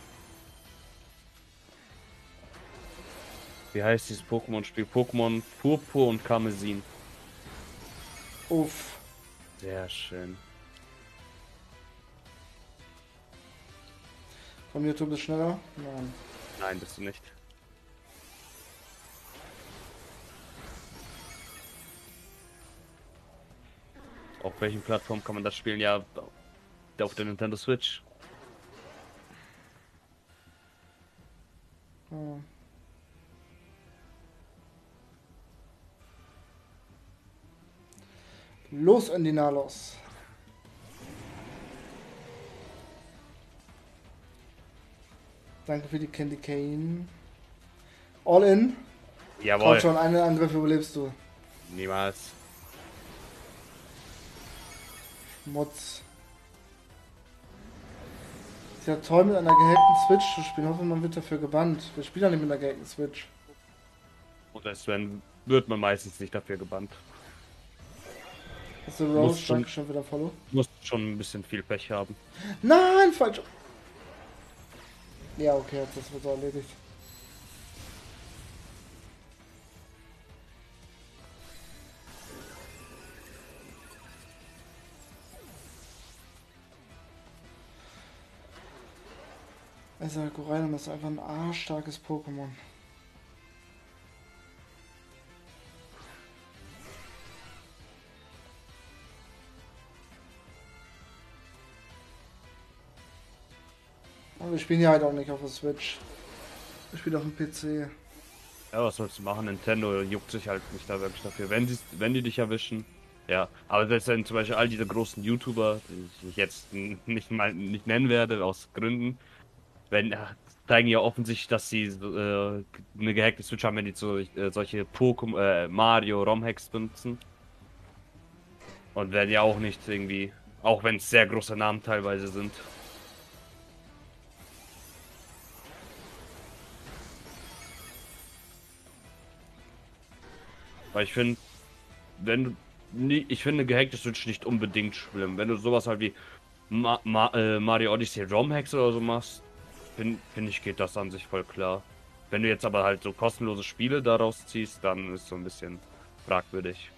Wie heißt dieses Pokémon-Spiel? Pokémon Purpur und Karmesin. Uff. Sehr schön. Von YouTube ist schneller? Nein. Nein, bist du nicht. Auf welchen Plattformen kann man das spielen? Ja, auf der Nintendo Switch. Hm. Los in die Nalos. Danke für die Candy Cane. All in. Komm Jawohl. schon, einen Angriff überlebst du. Niemals. Schmutz. Ist ja toll, mit einer gehackten Switch zu spielen. Hoffe, man wird dafür gebannt. Wir spielen ja nicht mit einer gehackten Switch. Und selbst wenn, wird man meistens nicht dafür gebannt. Hast du Muss Rose? schon, Danke schon wieder Follow. muss schon ein bisschen viel Pech haben. Nein, falsch. Ja, okay, das wird so erledigt. Also, Koraidon ist einfach ein arschstarkes Pokémon. Aber wir spielen ja halt auch nicht auf der Switch. Wir spielen auf dem PC. Ja, was sollst du machen? Nintendo juckt sich halt nicht da wirklich dafür. Wenn die dich erwischen, ja. Aber selbst wenn zum Beispiel all diese großen YouTuber, die ich jetzt nicht nennen werde, aus Gründen, zeigen ja offensichtlich, dass sie eine gehackte Switch haben, wenn die solche Pokémon, Mario ROM-Hacks benutzen. Und werden ja auch nicht irgendwie, auch wenn es sehr große Namen teilweise sind. Weil ich finde, wenn du ich finde gehackte Switch nicht unbedingt schlimm. Wenn du sowas halt wie Mario Odyssey ROM-Hacks oder so machst, finde ich, geht das an sich voll klar. Wenn du jetzt aber halt so kostenlose Spiele daraus ziehst, dann ist so ein bisschen fragwürdig.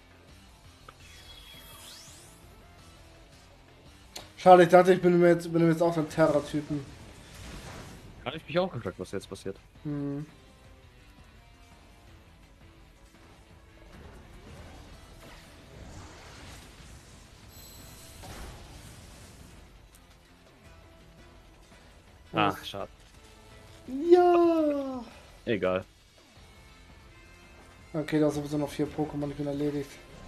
Schade, ich dachte, ich bin jetzt auch ein Terra-Typen. Habe ich mich auch gefragt, was jetzt passiert. Hm. Ach, schade. Ja! Egal. Okay, da sind sowieso noch 4 Pokémon, ich bin erledigt.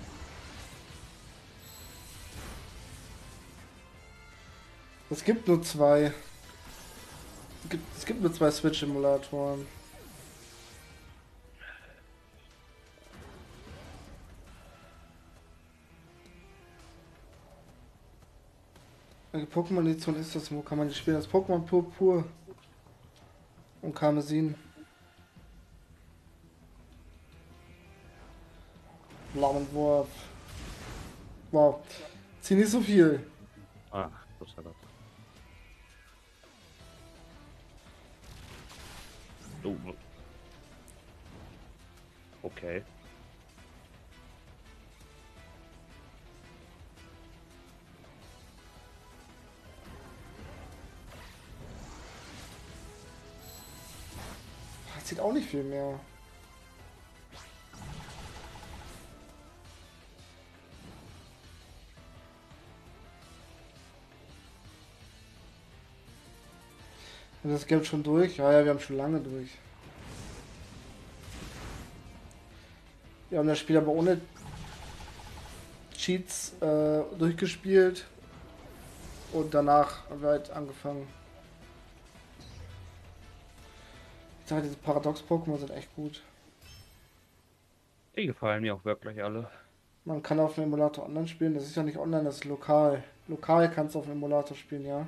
Es gibt nur 2. Es gibt nur 2 Switch-Emulatoren. Welche Pokémon-Edition ist das? Wo kann man die spielen? Das Pokémon Purpur und Karmesin. Flammenwurf. Wow. Zieh nicht so viel. Ah, das ist ja das. Oh. Okay. Das zieht auch nicht viel mehr. Und das Game schon durch? Ja, ja, wir haben schon lange durch. Wir haben das Spiel aber ohne Cheats durchgespielt. Und danach haben wir halt angefangen. Ich sage, diese Paradox-Pokémon sind echt gut. Die gefallen mir auch wirklich alle. Man kann auf dem Emulator online spielen. Das ist ja nicht online, das ist lokal. Lokal kannst du auf dem Emulator spielen, ja.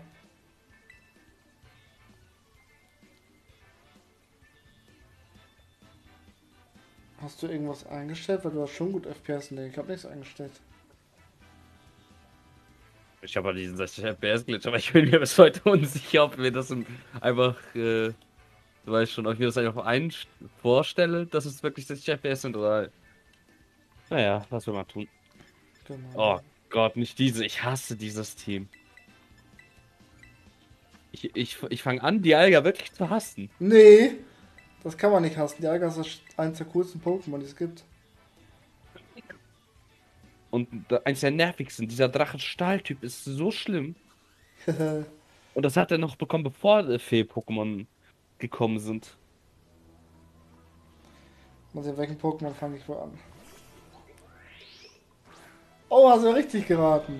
Hast du irgendwas eingestellt? Weil du hast schon gut FPS. Nee, ich habe nichts eingestellt. Ich habe halt diesen 60 FPS-Glitch, aber ich bin mir bis heute unsicher, ob mir das einfach, du weißt schon, ob ich mir das einfach vorstelle, dass es wirklich 60 FPS sind oder. Naja, was will man tun? Genau. Oh Gott, nicht diese. Ich hasse dieses Team. Ich fange an, die Alga wirklich zu hassen. Nee, das kann man nicht hassen. Die Alga ist eins der coolsten Pokémon, die es gibt. Und eins der nervigsten, dieser Drachenstahl-Typ ist so schlimm. Und das hat er noch bekommen, bevor Fee-Pokémon gekommen sind. Mal sehen, welchen Pokémon fange ich wohl an. Oh, hast du richtig geraten.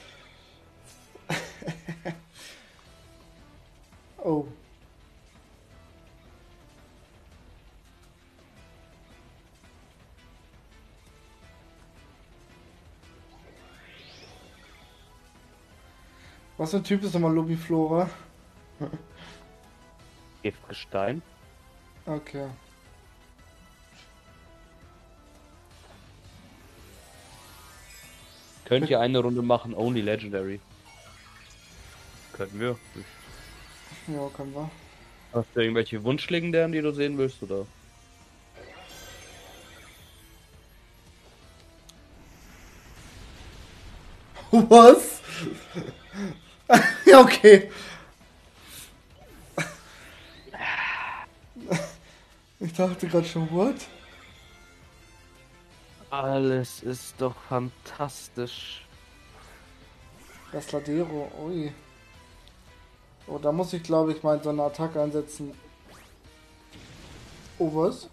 Oh. Was für ein Typ ist nochmal Lobiflora? Giftgestein. Okay. Könnt ihr eine Runde machen, Only Legendary? Könnten wir. Ja, können wir. Hast du irgendwelche Wunschlegendären, die du sehen willst, oder? Was? Ja, okay. Ich dachte gerade schon, what? Alles ist doch fantastisch. Das Ladero, ui. Oh, da muss ich, glaube ich, mal so eine Attacke einsetzen. Oh, was?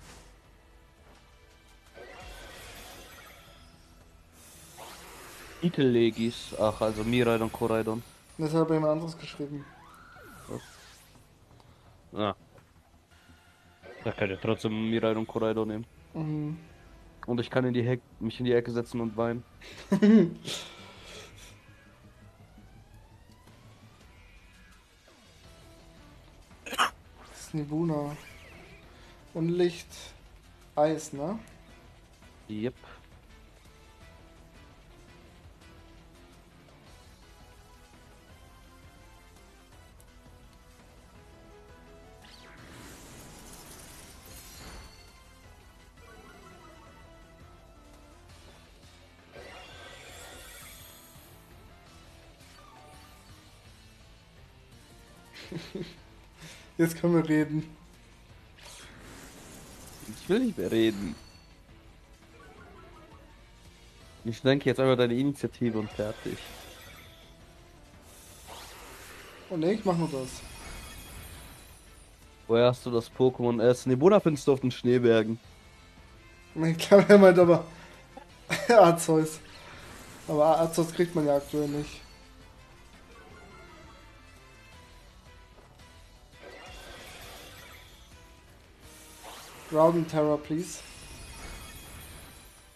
Titellegis. Ach, also Miraidon, Koraidon. Das hat aber jemand anderes geschrieben. Ah. Da könnt ihr trotzdem Miraidon, Koraidon nehmen. Mhm. Und ich kann mich in die Ecke setzen und weinen. Snibuna. Und Licht. Eis, ne? Yep. Jetzt können wir reden. Ich will nicht mehr reden. Ich denke jetzt einfach deine Initiative und fertig. Oh ne, ich mach nur das. Woher hast du das Pokémon? Nebuna findest du auf den Schneebergen. Ich glaube, er meint aber Arceus. Aber Arceus kriegt man ja aktuell nicht. Ground Terror, please.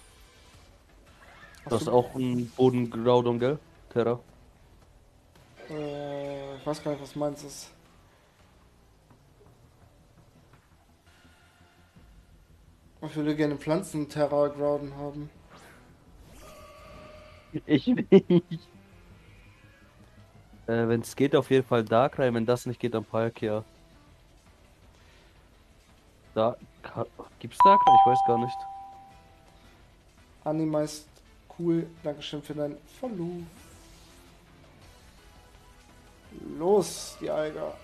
Du hast auch einen Bodengroudon, gell? Terra. Ich weiß gar nicht, was meins ist. Ich würde gerne Pflanzen-Terra-Grouden haben. Ich nicht. Wenn es geht, auf jeden Fall Darkrai. Wenn das nicht geht, dann Palkia. Da gibt's Darkrai? Ich weiß gar nicht. Anima ist cool. Dankeschön für dein Follow. Los, die Eiger.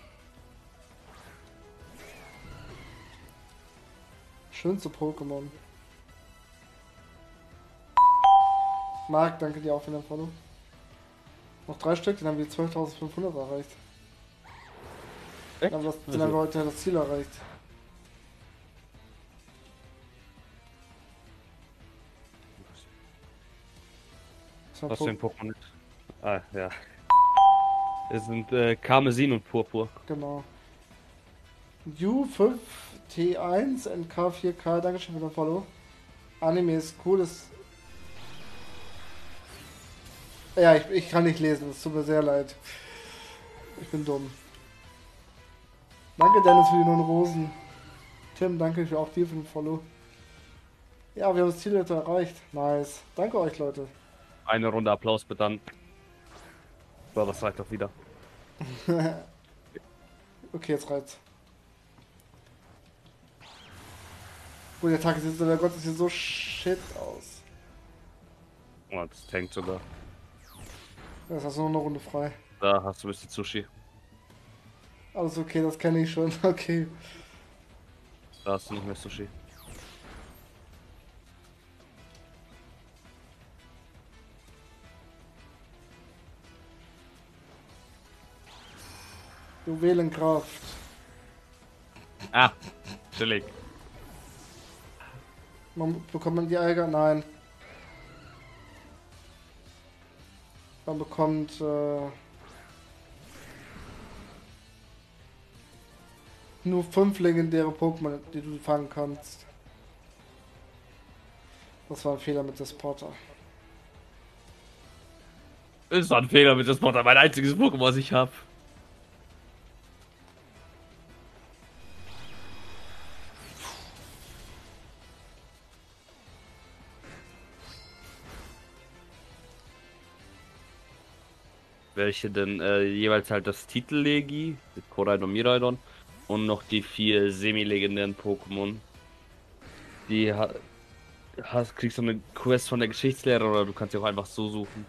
Schönste Pokémon. Marc, danke dir auch für dein Follow. Noch 3 Stück, dann haben wir 12.500 erreicht. Echt? Dann haben wir heute das Ziel erreicht. Was für ein Pokémon? Ah, ja. Es sind Karmesin und Purpur. Genau. U5T1 NK4K, dankeschön für dein Follow. Anime ist cool, das. Ja, ich kann nicht lesen, es tut mir sehr leid. Ich bin dumm. Danke Dennis für die 9 Rosen. Tim, danke für auch dir für den Follow. Ja, wir haben das Ziel jetzt erreicht. Nice. Danke euch, Leute. Eine Runde Applaus bitte dann. So, das reicht doch wieder. Okay, jetzt reicht's. Oh, der Tag ist jetzt, der Gott, das sieht so shit aus. Oh, das tankt sogar. Jetzt hast du noch eine Runde frei. Da hast du ein bisschen Sushi. Alles okay, das kenne ich schon. Okay. Da hast du nicht mehr Sushi. Juwelenkraft. Ah, chillig. Bekommt man die Eiger? Nein. Man bekommt nur 5 legendäre Pokémon, die du fangen kannst. Das war ein Fehler mit des Porter. Das war ein Fehler mit das Potter. Mein einziges Pokémon, was ich habe. Welche denn jeweils halt das Titellegi, mit Koraidon, Miraidon und noch die 4 semi-legendären Pokémon. Die kriegst du eine Quest von der Geschichtslehrerin oder du kannst sie auch einfach so suchen.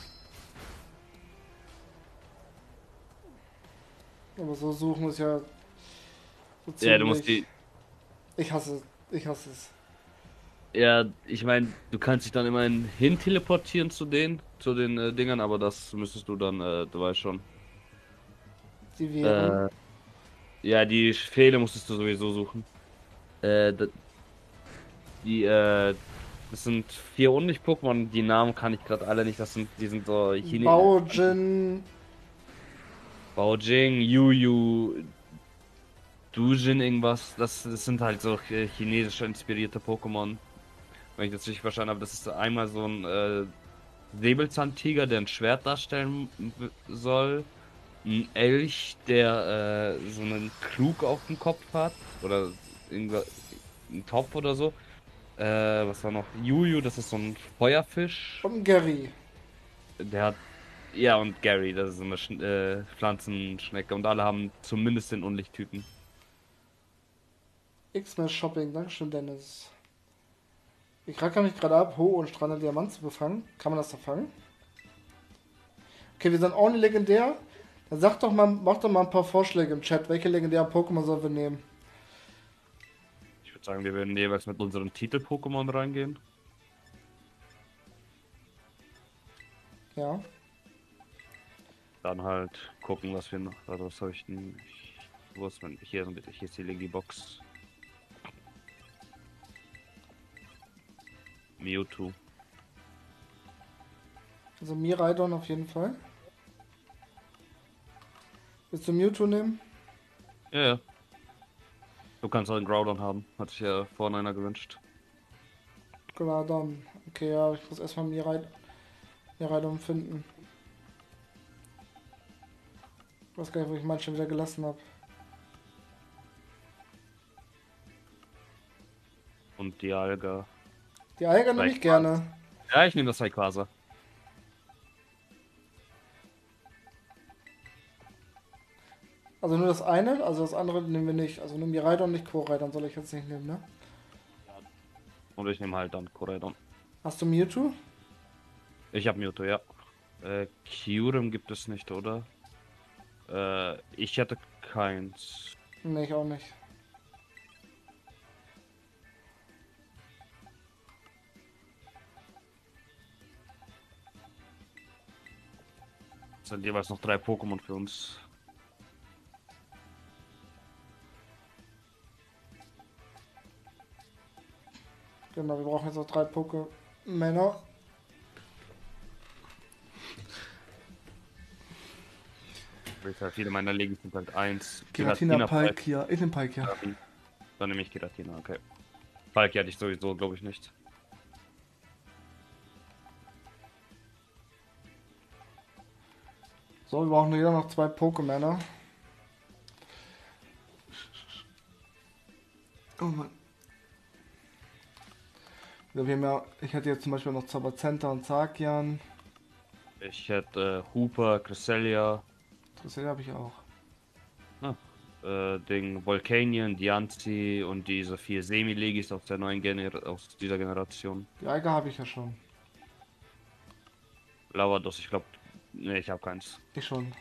Aber so suchen ist ja so Ja, du musst ziemlich. die. Ich hasse es. Ich hasse es. Ja, ich meine, du kannst dich dann immerhin hin teleportieren zu den Dingern, aber das müsstest du dann, du weißt schon. Die wären. Äh, ja, die Fehler musstest du sowieso suchen. Äh, d- die, das sind 4 Unlicht-Pokémon, die Namen kann ich gerade alle nicht, die sind so Baojin. Baojing, Yu, Dujin, irgendwas. Das sind halt so chinesische inspirierte Pokémon. Wenn ich das richtig verstanden habe, das ist einmal so ein Säbelzahntiger, der ein Schwert darstellen soll. Ein Elch, der so einen Krug auf dem Kopf hat. Oder irgendwas, ein Topf oder so. Was war noch? Juju, das ist so ein Feuerfisch. Und Gary. Der hat. Ja, und Gary, das ist so eine Pflanzenschnecke. Und alle haben zumindest den Unlichttypen. X-Mess Shopping. Dankeschön, Dennis. Ich racke mich gerade ab, Ho und Strahler Diamant zu befangen. Kann man das da fangen? Okay, wir sind only legendär. Dann sag doch mal, mach doch mal ein paar Vorschläge im Chat. Welche legendären Pokémon sollen wir nehmen? Ich würde sagen, wir werden jeweils mit unseren Titel-Pokémon reingehen. Ja. Dann halt gucken, was wir noch. Also, was habe ich denn? Wo ist mein. Hier ist die Legibox. Mewtwo. Also Miraidon auf jeden Fall. Willst du Mewtwo nehmen? Ja, ja. Du kannst auch einen Groudon haben. Hatte ich ja vorhin einer gewünscht. Genau, dann. Okay, ja, ich muss erstmal Miraidon finden. weiß gar nicht, wo ich manche wieder gelassen habe. Und die Alga. Die Alge nehme ich gerne. Ja, ich nehme das Rayquaza. Also nur das eine, also das andere nehmen wir nicht. Also nur Miraidon und nicht Koraidon soll ich jetzt nicht nehmen, ne? Und ich nehme halt dann Koraidon. Hast du Mewtwo? Ich habe Mewtwo, ja. Kyurem gibt es nicht, oder? Ich hätte keins. Ne, ich auch nicht. Es sind jeweils noch 3 Pokémon für uns. Genau, wir brauchen jetzt noch 3 Pokémänner. Viele meiner Legen sind halt 1. Giratina, Palkia. Ich nehme Palkia. Dann nehme ich Giratina, okay. Palkia hatte ich sowieso, glaube ich, nicht. So, wir brauchen jeder noch 2 Pokémänner. Oh Mann. Ja, wir haben ja, ich hätte jetzt zum Beispiel noch Zabazenta und Zacian. Ich hätte Hooper, Cresselia, Das habe ich auch. den Volcanion, Diancie und diese 4 Semi-Legis aus der aus dieser Generation. Die Alge habe ich ja schon. Lavados, ich glaube, ne, ich habe keins. Ich schon.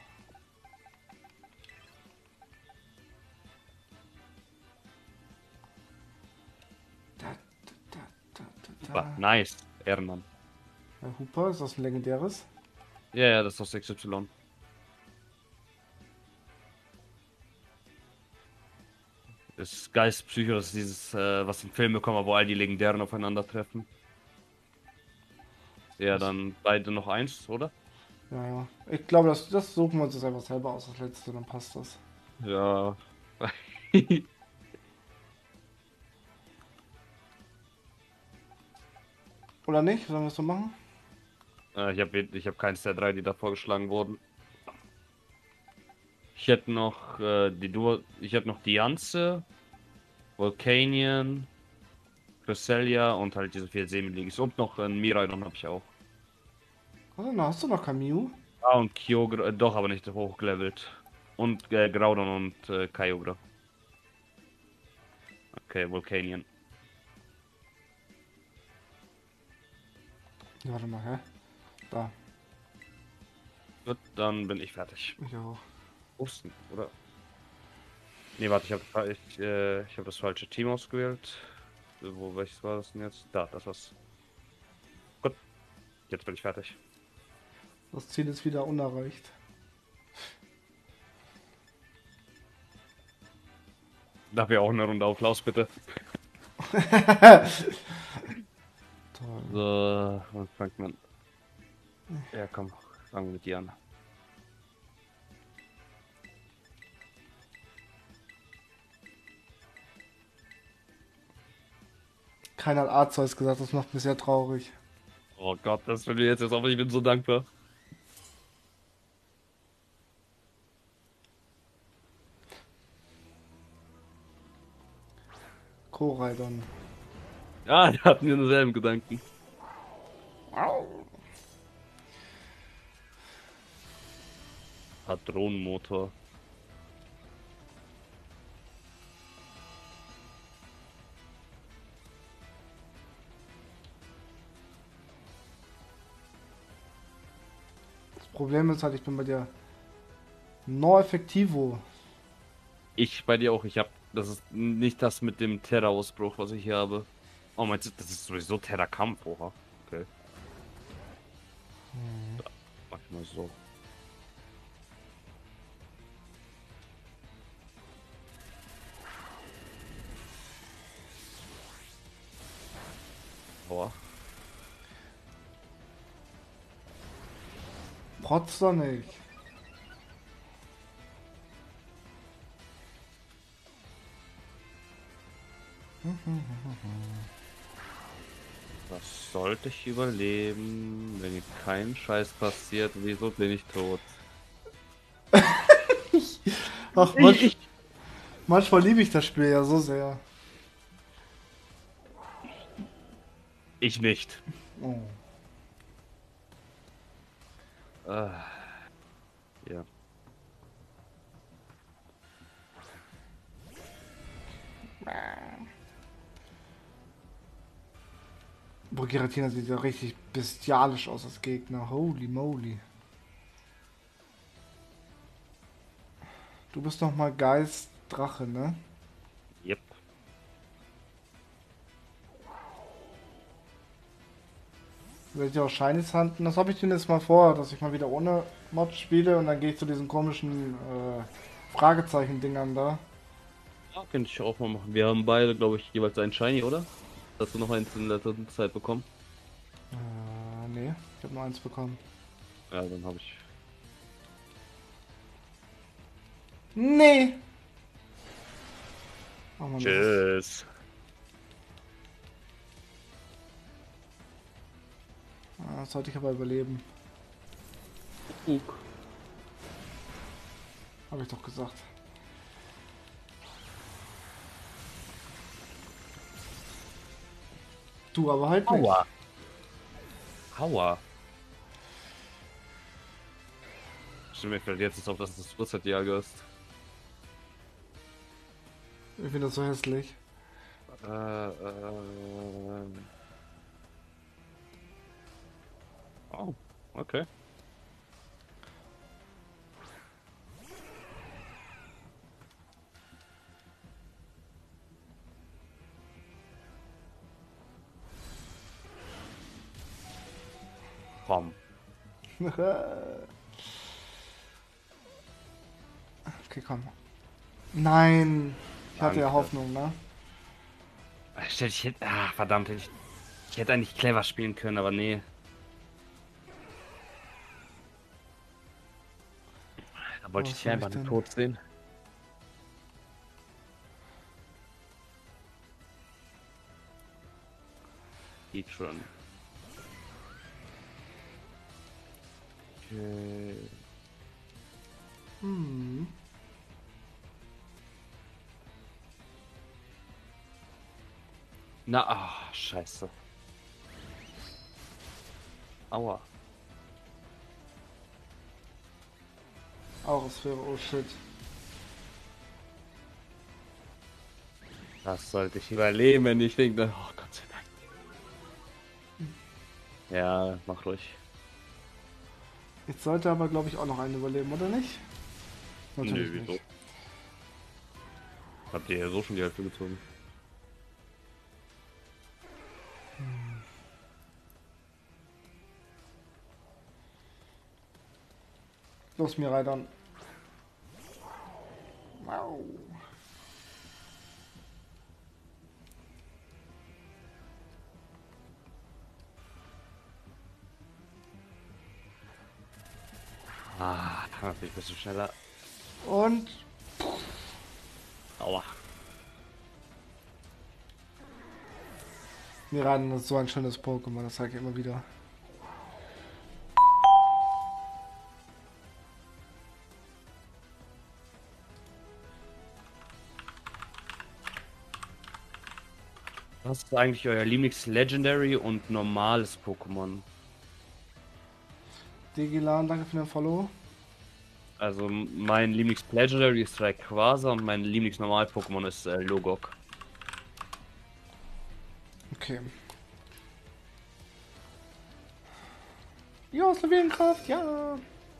Nice, Ehrenmann. Ja, Hooper, ist das ein legendäres? Ja, ja, das ist aus XY. Das Geist-Psycho, das ist dieses, was in Filmen kommen, wo all die Legendären aufeinandertreffen. Ja, dann beide noch 1, oder? Ja, ja. Ich glaube, das suchen wir uns jetzt einfach selber aus, das letzte, dann passt das. Ja. Oder nicht? Sollen wir es so machen? Ich hab keins der 3, die da vorgeschlagen wurden. Ich hätte noch ich hätte noch Dianze, Volcanion, Cresselia und halt diese 4 Semi-Legis. Und noch ein Miraidon habe ich auch. Also, na, hast du noch Camew? Ah, und Kyogre, doch, aber nicht hochgelevelt. Und Groudon und Kyogre. Okay, Volcanion. Ja, warte mal, hä? Da. Gut, dann bin ich fertig. Ich auch. Osten, oder? Nee, warte, ich hab das falsche Team ausgewählt. Welches war das denn jetzt? Da, das war's. Gut, jetzt bin ich fertig. Das Ziel ist wieder unerreicht. Darf ich auch eine Runde Auflauf, bitte? Toll. So, was fängt man? Ja, komm, fangen wir mit dir an. Keiner hat Arzeus gesagt, das macht mich sehr traurig. Oh Gott, das will ich jetzt auch, ich bin so dankbar. Koraidon. Ja, wir hatten wir denselben Gedanken. Hadronenmotor. Das Problem ist halt, ich bin bei dir no effectivo. Ich bei dir auch, das ist nicht das mit dem Terra-Ausbruch, was ich hier habe. Oh, meinst du, das ist sowieso Terra-Kampf, oha. Okay. Mach ich mal so. Aua. Protz doch nicht. Was sollte ich überleben, wenn kein Scheiß passiert? Wieso bin ich tot? Ach, manchmal liebe ich das Spiel ja so sehr. Ich nicht. Oh. Äh, ja. Boah, Giratina sieht ja richtig bestialisch aus als Gegner. Holy moly. Du bist noch mal Geist Drache, ne? Yep. Werde ich auch Shinies handen. Das habe ich denn jetzt mal vor, dass ich mal wieder ohne Mod spiele und dann gehe ich zu diesen komischen Fragezeichen-Dingern da. Ja, könnte ich auch mal machen. Wir haben beide, glaube ich, jeweils einen Shiny, oder? Hast du noch eins in der Zeit bekommen? Nee, ich habe nur eins bekommen. Ja, dann habe ich. Nee! Oh Mann, Tschüss. das sollte ich aber überleben. Guck. Habe ich doch gesagt. Du aber halt nicht. Aua. Aua. Stimmt, mir fällt jetzt auf, dass das Blizzard-Jäger ist. Ich finde das so hässlich. Oh, okay. Komm. Okay, komm. Nein! Ich hatte ja Danke. Hoffnung, ne? Ich hätte, verdammt, ich hätte eigentlich clever spielen können, aber nee. Da wollte ich Was dich soll ich einfach nur denn? tot sehen. Geht schon. Okay. Hm. Na, scheiße. Aua. Aurosphäre, oh shit. Das sollte ich überleben, wenn ich denke, oh Gott sei Dank. Ja, mach ruhig. Jetzt sollte aber, glaube ich, auch noch einen überleben, oder nicht? Nö, Natürlich wieso? nicht. Habt ihr ja so schon die Hälfte gezogen. Los, Mirai, dann. Wow. Da bin ich ein bisschen schneller. Und Aua. Mirai ist so ein schönes Pokémon, das sage ich immer wieder. Was ist eigentlich euer Lieblings-Legendary und normales Pokémon? Digilan, danke für den Follow. Also mein Lieblings-Legendary ist Rayquaza und mein Lieblings-Normal-Pokémon ist Logok. Okay. Ja, Slowenkraft, ja.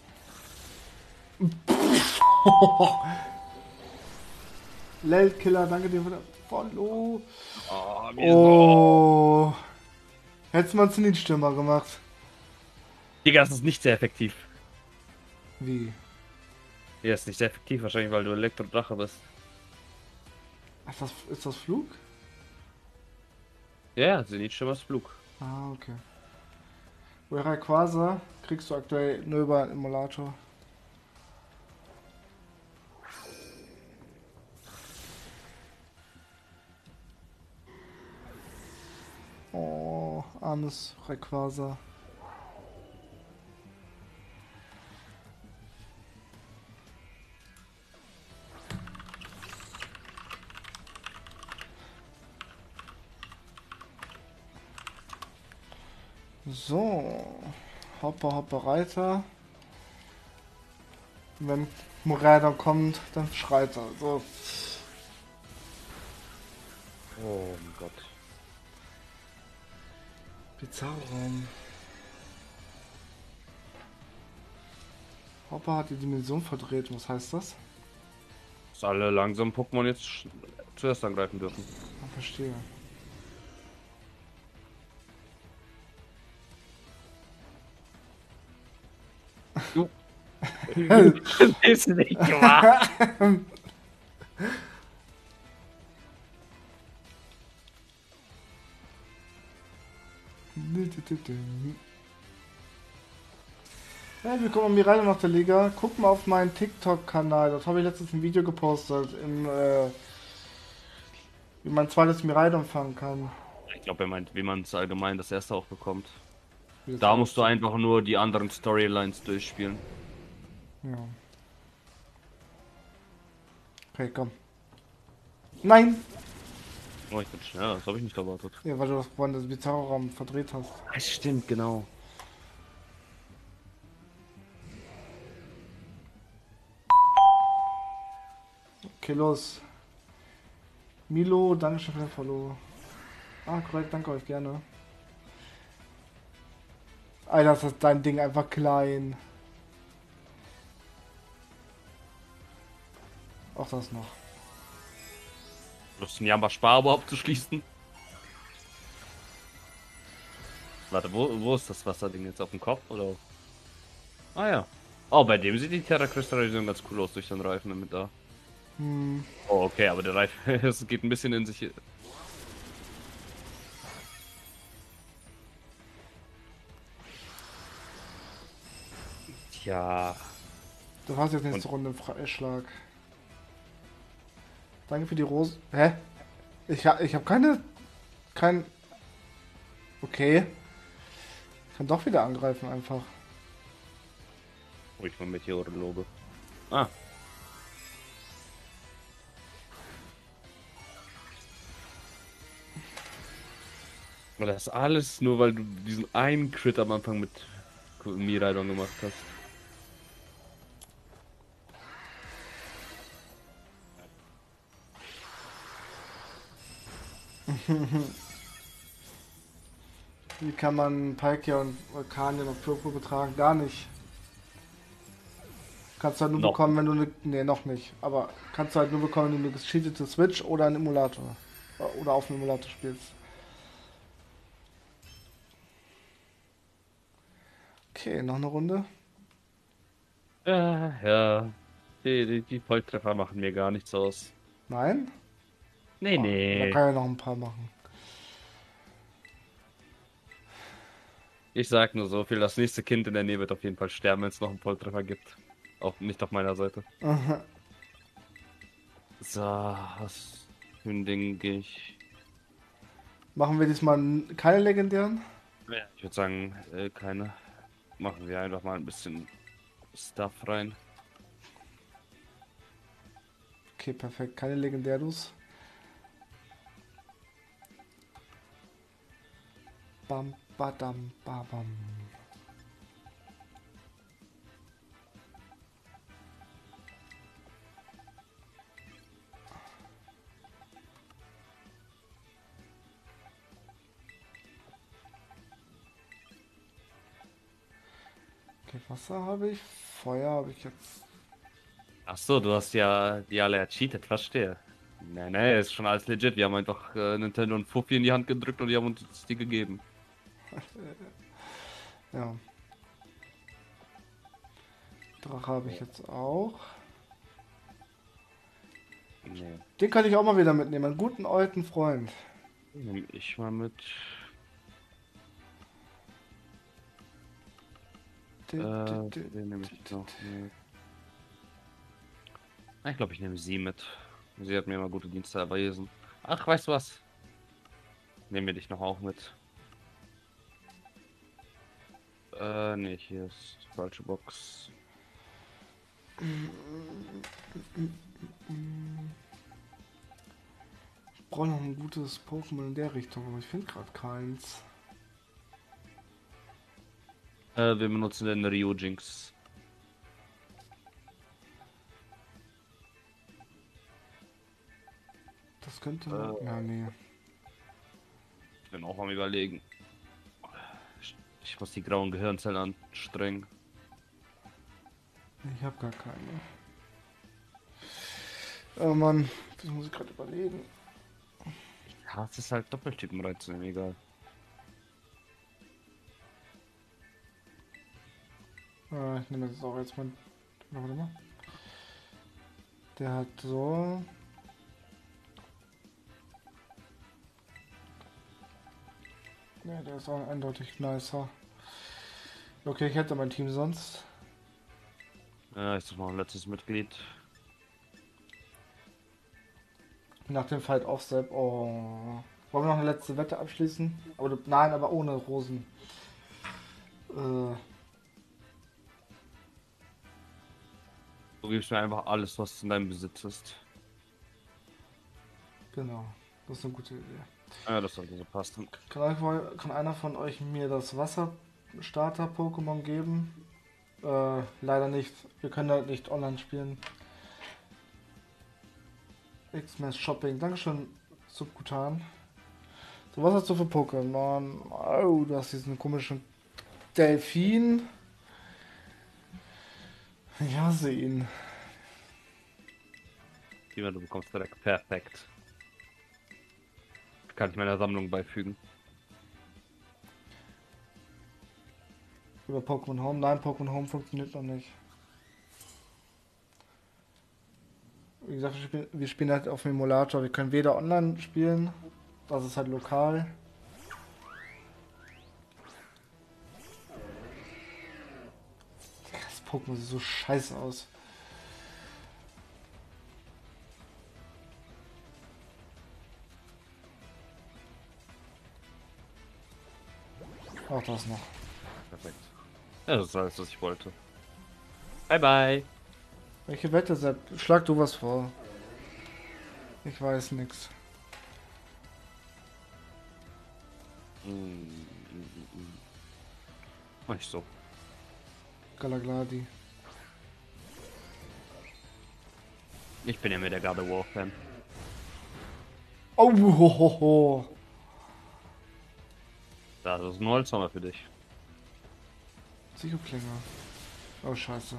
Leltkiller, danke dir für den Follow. Oh, Oh. Hättest man Zenit-Stürmer gemacht. Digga, das ist nicht sehr effektiv. Wie? Ja, ist nicht sehr effektiv, wahrscheinlich, weil du Elektro-Drache bist. Ach, ist das Flug? Ja, Zenitschirm ist Flug. Ah, okay. Rayquaza kriegst du aktuell nur über einen Emulator. Oh, armes Rayquaza. So. Hopper, Hopper, Reiter. Wenn Muraida kommt, dann schreit er. So. Oh mein Gott. Bizarrum. Hopper hat die Dimension verdreht. Was heißt das? Dass alle langsam Pokémon jetzt zuerst angreifen dürfen. Ich verstehe. Du. Das ist nicht wahr. Hey, willkommen an Miranda nach der Liga. Guck mal auf meinen TikTok-Kanal. Dort habe ich letztens ein Video gepostet, wie man zweites Miraidon fangen kann. Ich glaube, er meint, wie man es allgemein das erste auch bekommt. Wie das Da musst du aussieht. einfach nur die anderen Storylines durchspielen. Ja. Okay, komm. Nein! Oh, ich bin schneller, das habe ich nicht erwartet. Ja, weil du das vorhin das Bizarro-Raum verdreht hast. Es stimmt, genau. Okay, los. Milo, danke schön für den Follow. Ah, korrekt, danke euch, gerne. Alter, ist das dein Ding einfach klein. Auch das noch. Lust, einen Jamba-Spar überhaupt zu schließen? Warte, wo ist das Wasserding jetzt? Auf dem Kopf oder? Ah ja. Oh, bei dem sieht die Terra-Kristallisierung ganz cool aus durch den Reifen damit da. Hm. Oh, okay, aber der Reifen, es geht ein bisschen in sich. Tja. Du hast jetzt nächste Runde im Freischlag. Danke für die Rose. Hä? Ich hab keine. Kein. Okay. Ich kann doch wieder angreifen einfach. Wo ich mal Meteore lobe. Ah. Und das alles nur, weil du diesen einen Crit am Anfang mit Miraidon gemacht hast. Wie kann man Palkia und Vulkanien auf Purpur betragen? Gar nicht. Kannst du halt nur Noch. bekommen, wenn du eine. Nee, noch nicht. Aber kannst du halt nur bekommen, wenn du eine gescheatete Switch oder einen Emulator. Oder auf einem Emulator spielst. Okay, noch eine Runde. Ja. Die Volltreffer machen mir gar nichts aus. Nein? Nee, Oh, da nee. kann ich noch ein paar machen. Ich sag nur so viel, das nächste Kind in der Nähe wird auf jeden Fall sterben, wenn es noch einen Volltreffer gibt. Auch nicht auf meiner Seite. Aha. So, was für ein Ding gehe ich. Machen wir diesmal keine legendären? Ja. Ich würde sagen, keine. Machen wir einfach mal ein bisschen Stuff rein. Okay, perfekt. Keine legendärus. Bam, badam, babam. Okay, Wasser habe ich. Feuer habe ich jetzt. Ach so, du hast ja die alle ercheatet, verstehe. Nee, nee, ist schon alles legit. Wir haben einfach Nintendo und Fuffi in die Hand gedrückt und die haben uns die gegeben. Ja. Drache habe ich jetzt auch. Nee. Den kann ich auch mal wieder mitnehmen. Einen guten alten Freund. Nehm ich mal mit. Den nehme ich noch mit. Ich glaube, ich nehme sie mit. Sie hat mir immer gute Dienste erwiesen. Ach, weißt du was? Nehmen wir dich noch auch mit. Nee, hier ist die falsche Box. Ich brauche noch ein gutes Pokémon in der Richtung, aber ich finde gerade keins. Wir benutzen den Ryujinx. Das könnte man. Ja, nee. Ich bin auch am Überlegen. Ich muss die grauen Gehirnzellen anstrengen. Ich habe gar keine. Oh Mann, das muss ich gerade überlegen. Ja, es ist halt Doppeltypenreize, egal. Ich nehme jetzt auch jetzt mal. Warte mal. Der hat so. Ne, der ist auch eindeutig nicer. Okay, ich hätte mein Team sonst. Ja, ich suche noch ein letztes Mitglied. Nach dem Fight Offstep. Oh. Wollen wir noch eine letzte Wette abschließen? Aber nein, aber ohne Rosen. Äh, Du gibst mir einfach alles, was in deinem Besitz ist. genau. Das ist eine gute Idee. Ja, das sollte so passen. Kann einer von euch mir das Wasserstarter-Pokémon geben? Leider nicht. Wir können halt nicht online spielen. X-Mess Shopping. Dankeschön, Subkutan. So, was hast du für Pokémon? Oh, du hast diesen komischen Delfin. Ich hasse ihn. Jemand, du bekommst direkt perfekt. Kann ich meiner Sammlung beifügen. Über Pokémon Home. Nein, Pokémon Home funktioniert noch nicht. Wie gesagt, wir spielen halt auf dem Emulator. Wir können weder online spielen. Das ist halt lokal. Das Pokémon sieht so scheiße aus. Auch das noch. Perfekt. Ja, das ist alles, was ich wollte. Bye, bye. Welche Wette, Sepp? Schlag du was vor. Ich weiß nix. Nicht so. Galagladi. Ich bin ja mehr der God of War Fan. Oh, hohoho. Das ist ein Holzhammer für dich. Psychoklinger. Oh, scheiße.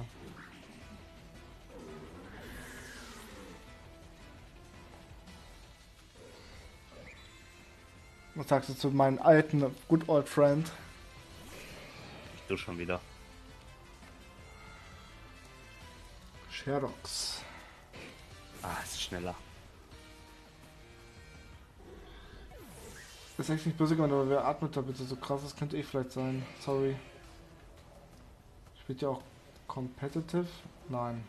Was sagst du zu meinem alten Good Old Friend? Du schon wieder. Sherox. Ah, es ist schneller. Ist echt nicht böse gemeint, aber wer atmet da bitte so krass? Das könnte ich vielleicht sein. Sorry. Spielt ja auch competitive? Nein.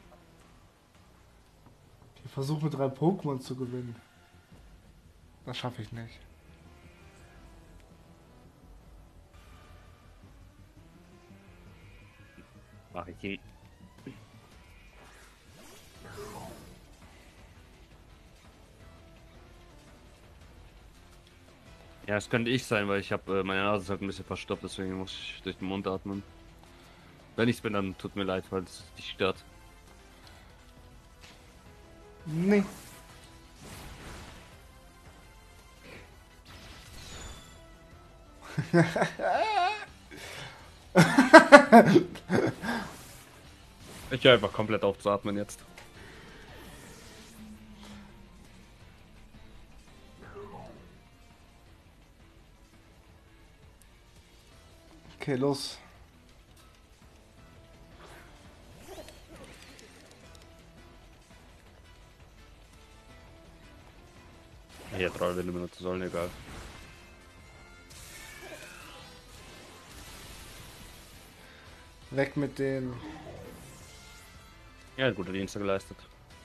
Ich versuche mit 3 Pokémon zu gewinnen. Das schaffe ich nicht. Mach ich ihn. Ja, es könnte ich sein, weil ich habe meine Nase ist halt ein bisschen verstopft, deswegen muss ich durch den Mund atmen. Wenn ich's bin, dann tut mir leid, weil es dich stört. Nee. Ich höre einfach komplett auf zu atmen jetzt. Okay, los. Ja, Troll, wenn du benutzen sollen, egal. Weg mit den. Ja, gute Dienste geleistet.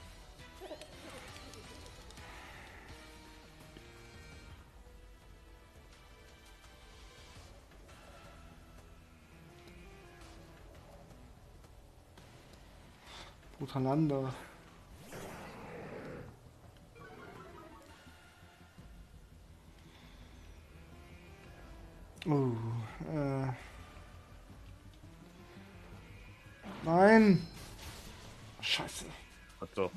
Untereinander. Oh, Nein. Scheiße. Achso.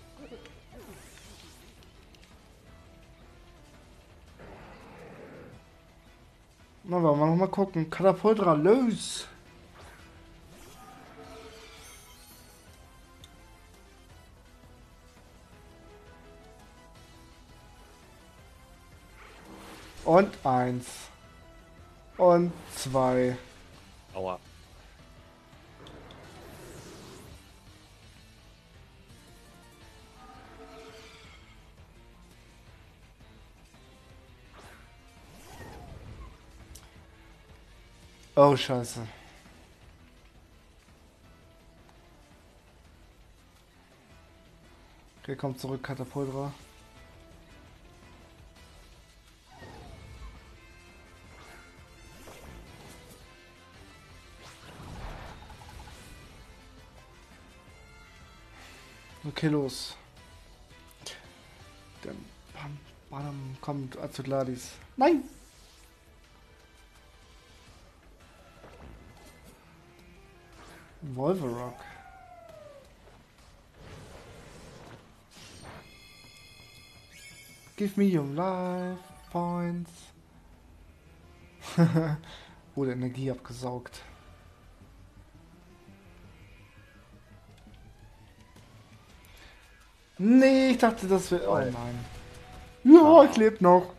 Na, wollen wir noch mal gucken. Katapultra, los! Und 1. Und 2. Aua. Oh, scheiße. Okay, komm zurück, Katapultra. Okay, los. Dann bam, bam, kommt Azulladis. Nein! Wolverock. Give me your life points. Wurde Energie abgesaugt. Nee, ich dachte, das wäre. Oh nein. Ja, ich lebe noch.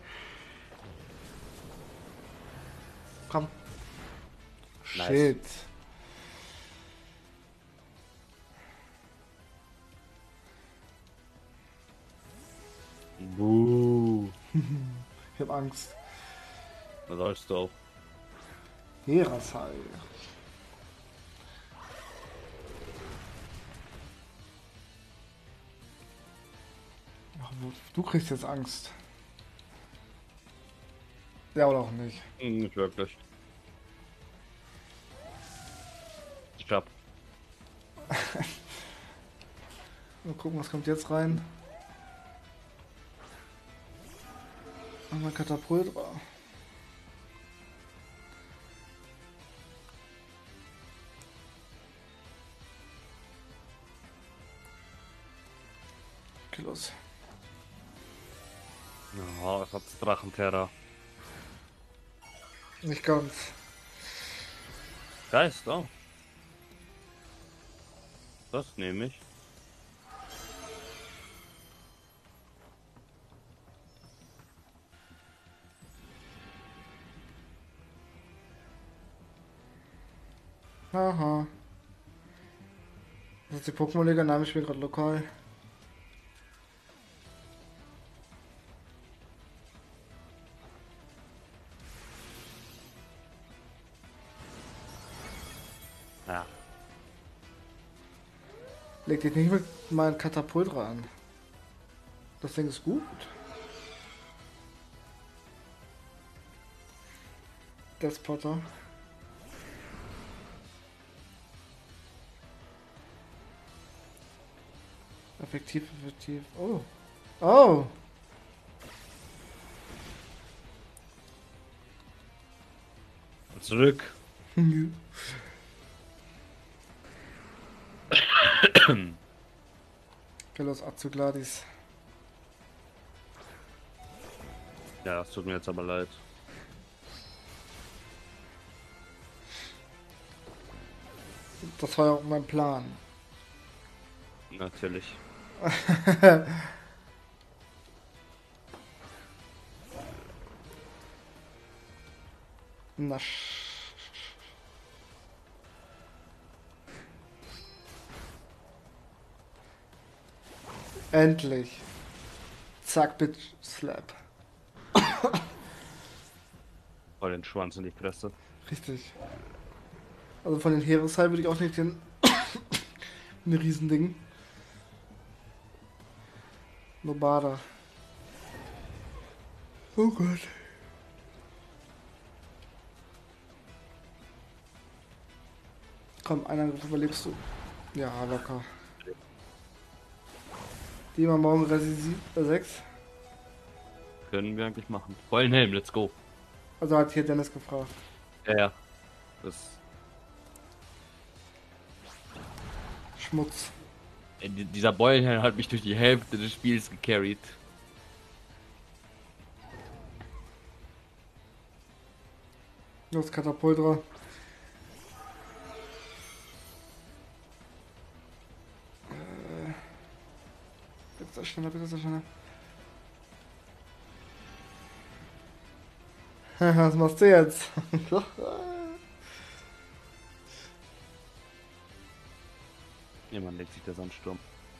Komm. Nice. Shit. Buh. Ich hab Angst. Da sollst du auch. Herasal. Ach, du kriegst jetzt Angst. Ja, oder auch nicht. Nicht wirklich. Ich hab. Mal gucken, was kommt jetzt rein. Einmal Katapultra. Okay, los. Ja, ich hab's Drachenterra. Nicht ganz. Geist, oh. Das nehme ich. Haha. Das ist die Pokémon-Liga, Name ich mir gerade lokal. Ja. Leg dich nicht mit meinem Katapultra an. Das Ding ist gut. Despotter. Effektiv, effektiv. Oh. Oh. Zurück. Okay, los, Azugladis. Ja, es tut mir jetzt aber leid. Das war ja auch mein Plan. Natürlich. Na, endlich. Zack, Bitch, Slap. Voll den Schwanz in die Fresse. Richtig. Also von den Heeresheil würde ich auch nicht den ein Riesending. Nobada. Oh Gott. Komm, einen Angriff überlebst du. Ja, locker. Die mal morgen Resi 6. Können wir eigentlich machen. Vollen Helm, let's go. Also hat hier Dennis gefragt. Ja, ja. Das. Schmutz. Dieser Beulenhelm hat mich durch die Hälfte des Spiels gecarried. Los, Katapultra. Bitte so schneller, bitte so schneller. Was machst du jetzt? Jemand legt sich der Sandsturm.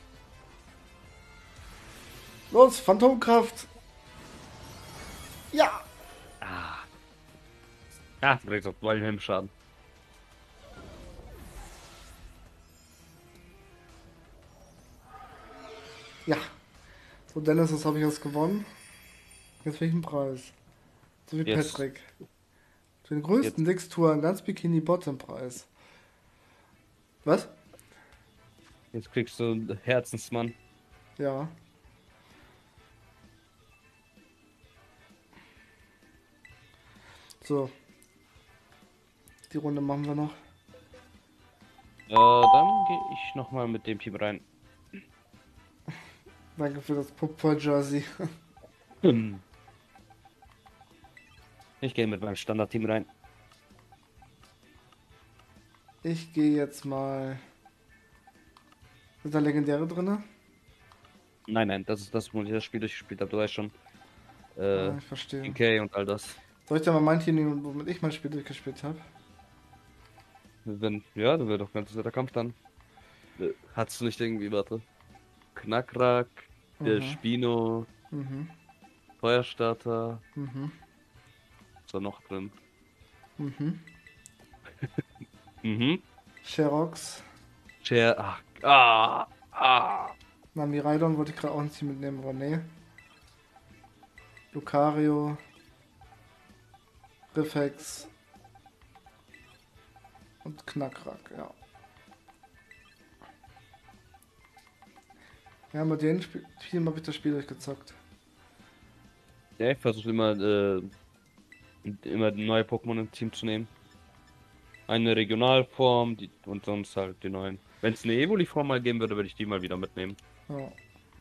Los, Phantomkraft. Ja. Ah. Ja, du kriegst auch Beulenhelm Schaden. Ja. So, Dennis, das habe ich jetzt gewonnen. Jetzt welchen Preis? So wie Jetzt, Patrick. Für den größten jetzt, Dix-Tour ganz Bikini Bottom Preis. Was? jetzt kriegst du einen Herzensmann. Ja. So, die Runde machen wir noch. Dann gehe ich nochmal mit dem Team rein. Danke für das Pupper-Jersey. Hm. Ich gehe mit meinem Standardteam rein. Ich gehe jetzt mal. Sind da Legendäre drinne? Nein, nein, das ist das, wo ich das Spiel durchgespielt habe. Du weißt schon. Ah, ich verstehe. PK und all das. Soll ich da mal mein Team nehmen, womit ich mein Spiel durchgespielt habe? Wenn, ja, dann wäre doch ganz der Kampf dann. Hattest du nicht irgendwie, warte. Knackrack, der Mhm. Spino, Mhm. Feuerstarter, Mhm. was war noch drin? Mhm. Mhm. Sherox. Chair, ach, ah, ah. Nami Raidon wollte ich gerade auch ein Team mitnehmen, aber nee. Lucario. Riffex. Und Knackrack, ja. Ja, mit den Spielen habe ich das Spiel durchgezockt. Ja, ich versuche immer neue Pokémon ins Team zu nehmen. Eine Regionalform und sonst halt die neuen. Wenn es eine Evoli-Form mal geben würde, würde ich die mal wieder mitnehmen. Ja.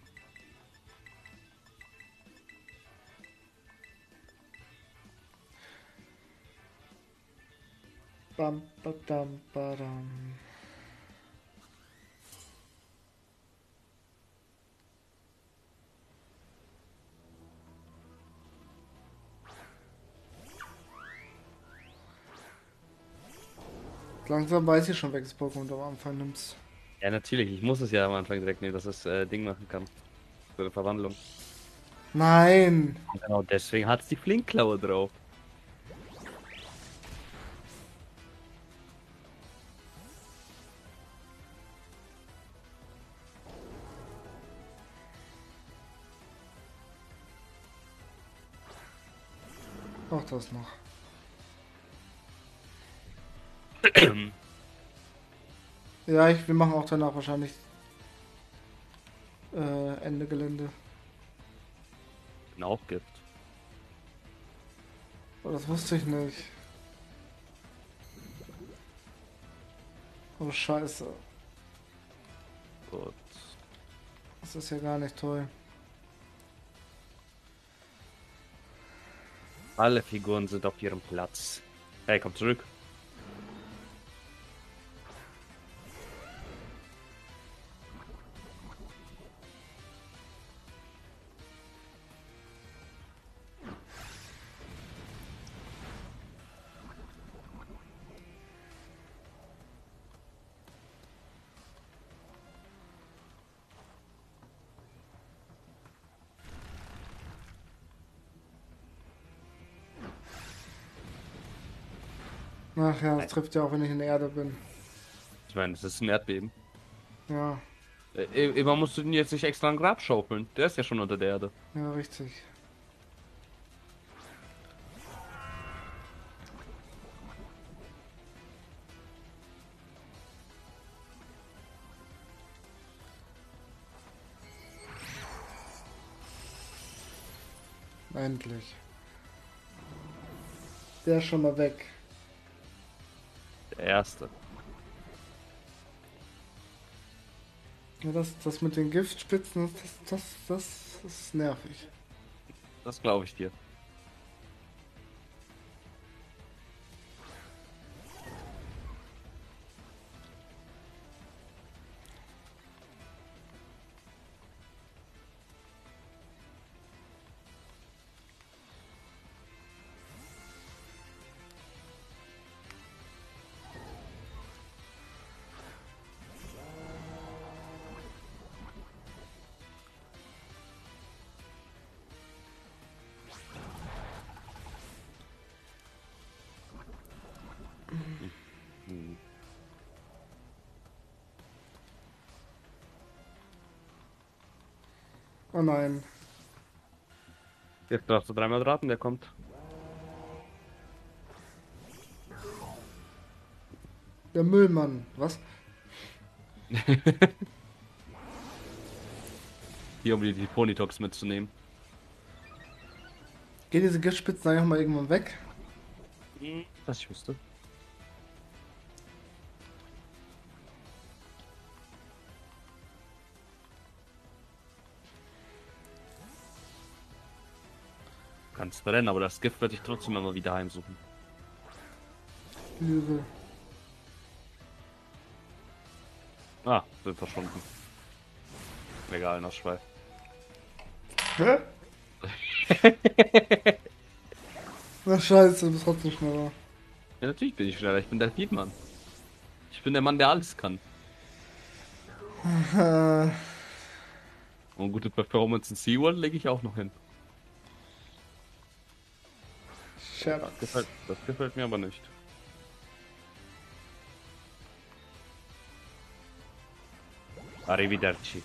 Bam, badam, badam. Langsam weiß ich schon, welches Pokémon du am Anfang nimmst. Ja, natürlich. Ich muss es ja am Anfang direkt nehmen, dass es Ding machen kann. Für eine Verwandlung. Nein! Und genau deswegen hat es die Flinkklaue drauf. Ach, das noch. Ja, wir machen auch danach wahrscheinlich Ende Gelände. Bin auch Gift. Oh, das wusste ich nicht. Oh, scheiße. Gut. Das ist ja gar nicht toll. Alle Figuren sind auf ihrem Platz. Hey, komm zurück. Ach ja, das trifft ja auch, wenn ich in der Erde bin. Ich meine, das ist ein Erdbeben. Ja, Immer musst du den jetzt nicht extra ein Grab schaufeln. Der ist ja schon unter der Erde. ja, richtig. Endlich. Der ist schon mal weg. Der erste. Ja, das mit den Giftspitzen, das ist nervig. Das glaube ich dir. Hm. Oh nein. Jetzt darfst du dreimal raten, der kommt. Der Müllmann. Was? Hier, um die Ponytox mitzunehmen. Gehen diese Giftspitzen eigentlich mal irgendwann weg? Das ich wüsste. Kannst rennen, aber das Gift wird dich trotzdem immer wieder heimsuchen. Lüge. Ah, sind verschwunden. Egal, noch Schweif. Hä? Na scheiße, du bist trotzdem schneller. Ja, natürlich bin ich schneller. Ich bin der Mann. Ich bin der Mann, der alles kann. Äh, Und gute Performance in SeaWorld lege ich auch noch hin. Scherz. Das gefällt mir aber nicht. Arrivederci.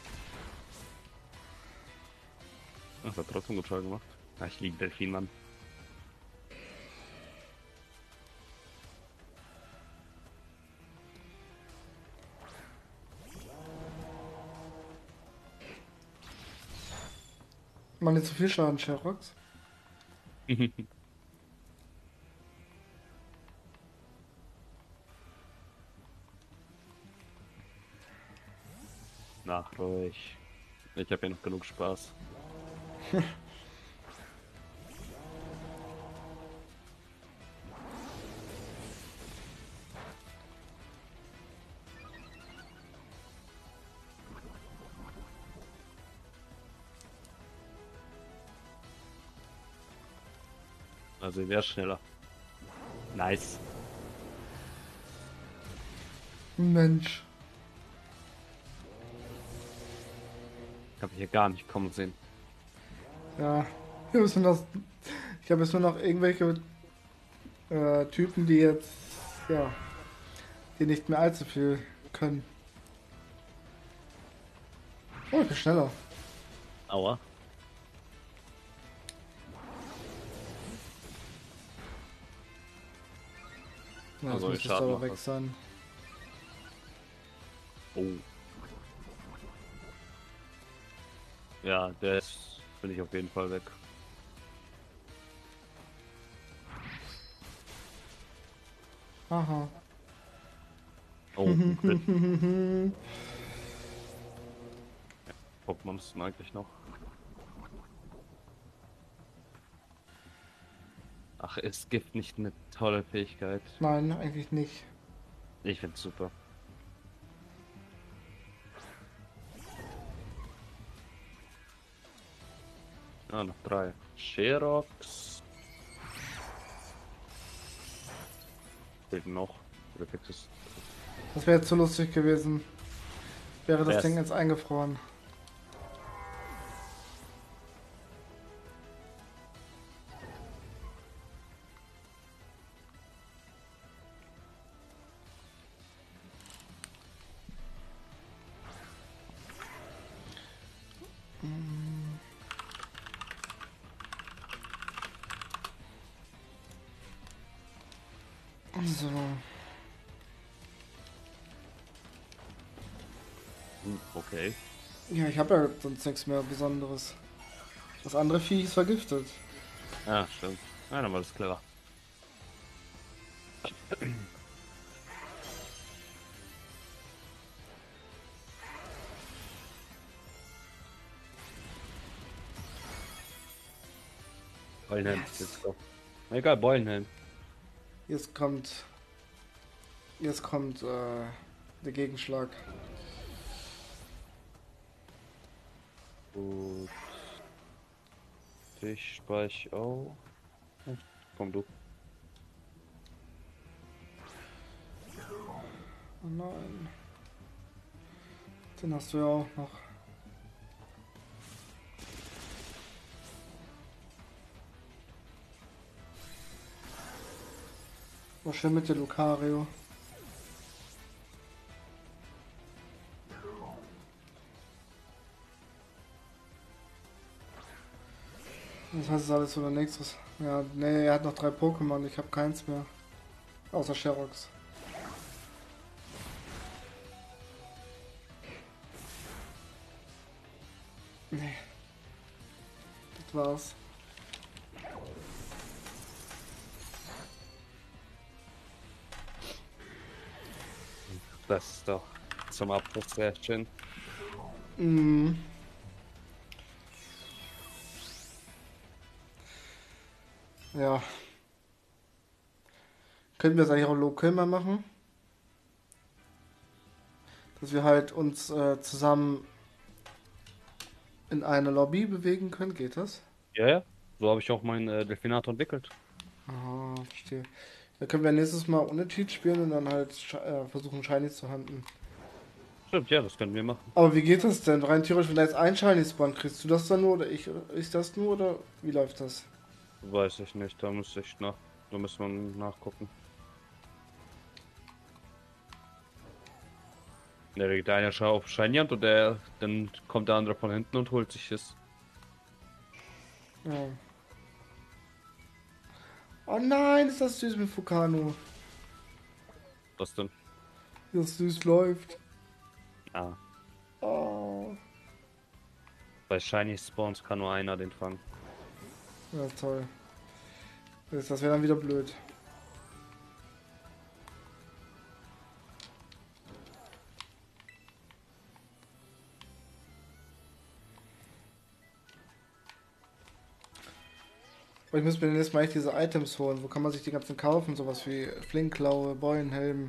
Das hat trotzdem gut Schaden gemacht. Ja, ich liebe Delfinmann. Mal nicht zu viel Schaden, Sherox. Na, ruhig. Ich habe ja noch genug Spaß. Also wer schneller. Nice. Mensch. Habe ich hier gar nicht kommen sehen. Ja. Wir müssen das. Ich habe jetzt nur noch irgendwelche Typen, die jetzt. Ja. Die nicht mehr allzu viel können. Oh, ich bin schneller. Aua. Ja, Also jetzt ich muss es Schaden aber machen. weg sein. Oh. Ja, der ist, bin ich auf jeden Fall weg. Aha. Oh, ein Crit. Pokémon eigentlich noch. Ach, ist Gift nicht eine tolle Fähigkeit? Nein, eigentlich nicht. Ich find's super. Ah, noch 3. Sherox. Fehlt noch. Reflexes. Das wäre jetzt zu lustig gewesen. Wäre das Wer Ding ist- jetzt eingefroren. So. Okay. Ja, ich habe ja sonst nichts mehr Besonderes. Das andere Vieh ist vergiftet. Ah, stimmt. Ah, dann war das clever. Beulenhelm, Yes. let's go. Egal, Beulenhelm. Jetzt kommt. Jetzt kommt der Gegenschlag. Gut. Dich speich auch. Komm du. Oh nein. Den hast du ja auch noch. Was schön mit der Lucario. Das heißt, es ist alles oder nächstes. Ja, nee, er hat noch 3 Pokémon. Ich habe keins mehr. Außer Sherox. Nee. Das war's. Das ist doch zum Abschluss sehr schön. Mhm. Ja. Könnten wir das eigentlich auch lokal mal machen? Dass wir halt uns zusammen in eine Lobby bewegen können. Geht das? Ja, ja. So habe ich auch meinen Delfinator entwickelt. Aha, verstehe. Da können wir nächstes Mal ohne Cheat spielen und dann halt versuchen, Shinies zu handeln. Stimmt, ja, das können wir machen. Aber wie geht das denn? Rein theoretisch, wenn da jetzt ein Shiny Spawn, kriegst du das dann nur oder ich das nur oder wie läuft das? Weiß ich nicht, da müsste ich nach. Da müssen wir nachgucken. Ja, der geht einer auf Shiny Hand und dann kommt der andere von hinten und holt sich das. Ja. Oh nein, ist das süß mit Fukano. Was denn? Wie das süß läuft. Ah, Oh. bei Shiny Spawns kann nur einer den fangen. Ja, toll. Das wäre dann wieder blöd. Aber ich muss mir jetzt mal echt diese Items holen. Wo kann man sich die ganzen kaufen? Sowas wie Flinkklaue, Beulenhelm.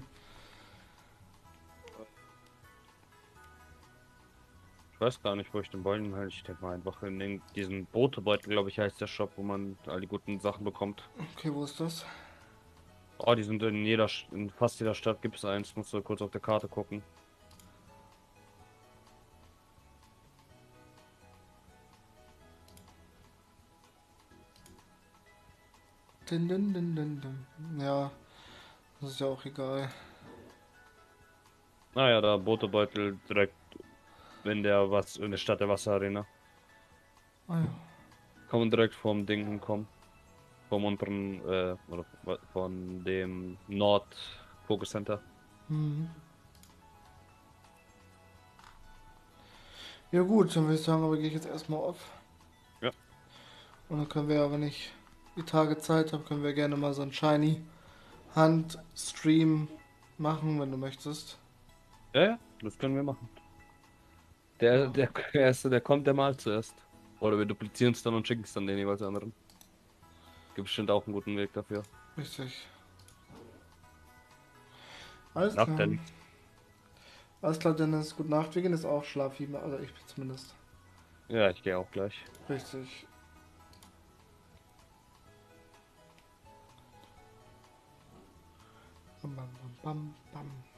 Ich weiß gar nicht, wo ich den Beulen halt. Ich denke mal einfach in diesen Botebeutel, glaube ich, heißt der Shop, wo man all die guten Sachen bekommt. Okay, wo ist das? Oh, die sind in fast jeder Stadt gibt es eins. Musst du kurz auf der Karte gucken. Din, din, din, din, din. Ja, das ist ja auch egal. Naja, da Botebeutel direkt in der Stadt der Wasserarena. Ah ja. Kann man direkt vom Ding hinkommen. Vom unteren, oder von dem Nord Focus Center. Mhm. Ja gut, dann würde ich sagen, aber gehe ich jetzt erstmal auf. Ja. Und dann können wir ja, wenn ich die Tage Zeit habe, können wir gerne mal so einen Shiny Hand Stream machen, wenn du möchtest. Ja, ja, das können wir machen. Der, Ja, der Erste, der kommt, der malt zuerst. Oder wir duplizieren es dann und schicken es dann den jeweils anderen. Gibt bestimmt auch einen guten Weg dafür. richtig. Alles Nach klar. der Alles klar, Dennis. Gute Nacht. Wir gehen jetzt auch schlafen. Also ich zumindest. Ja, ich gehe auch gleich. Richtig. Bam, bam, bam, bam, bam.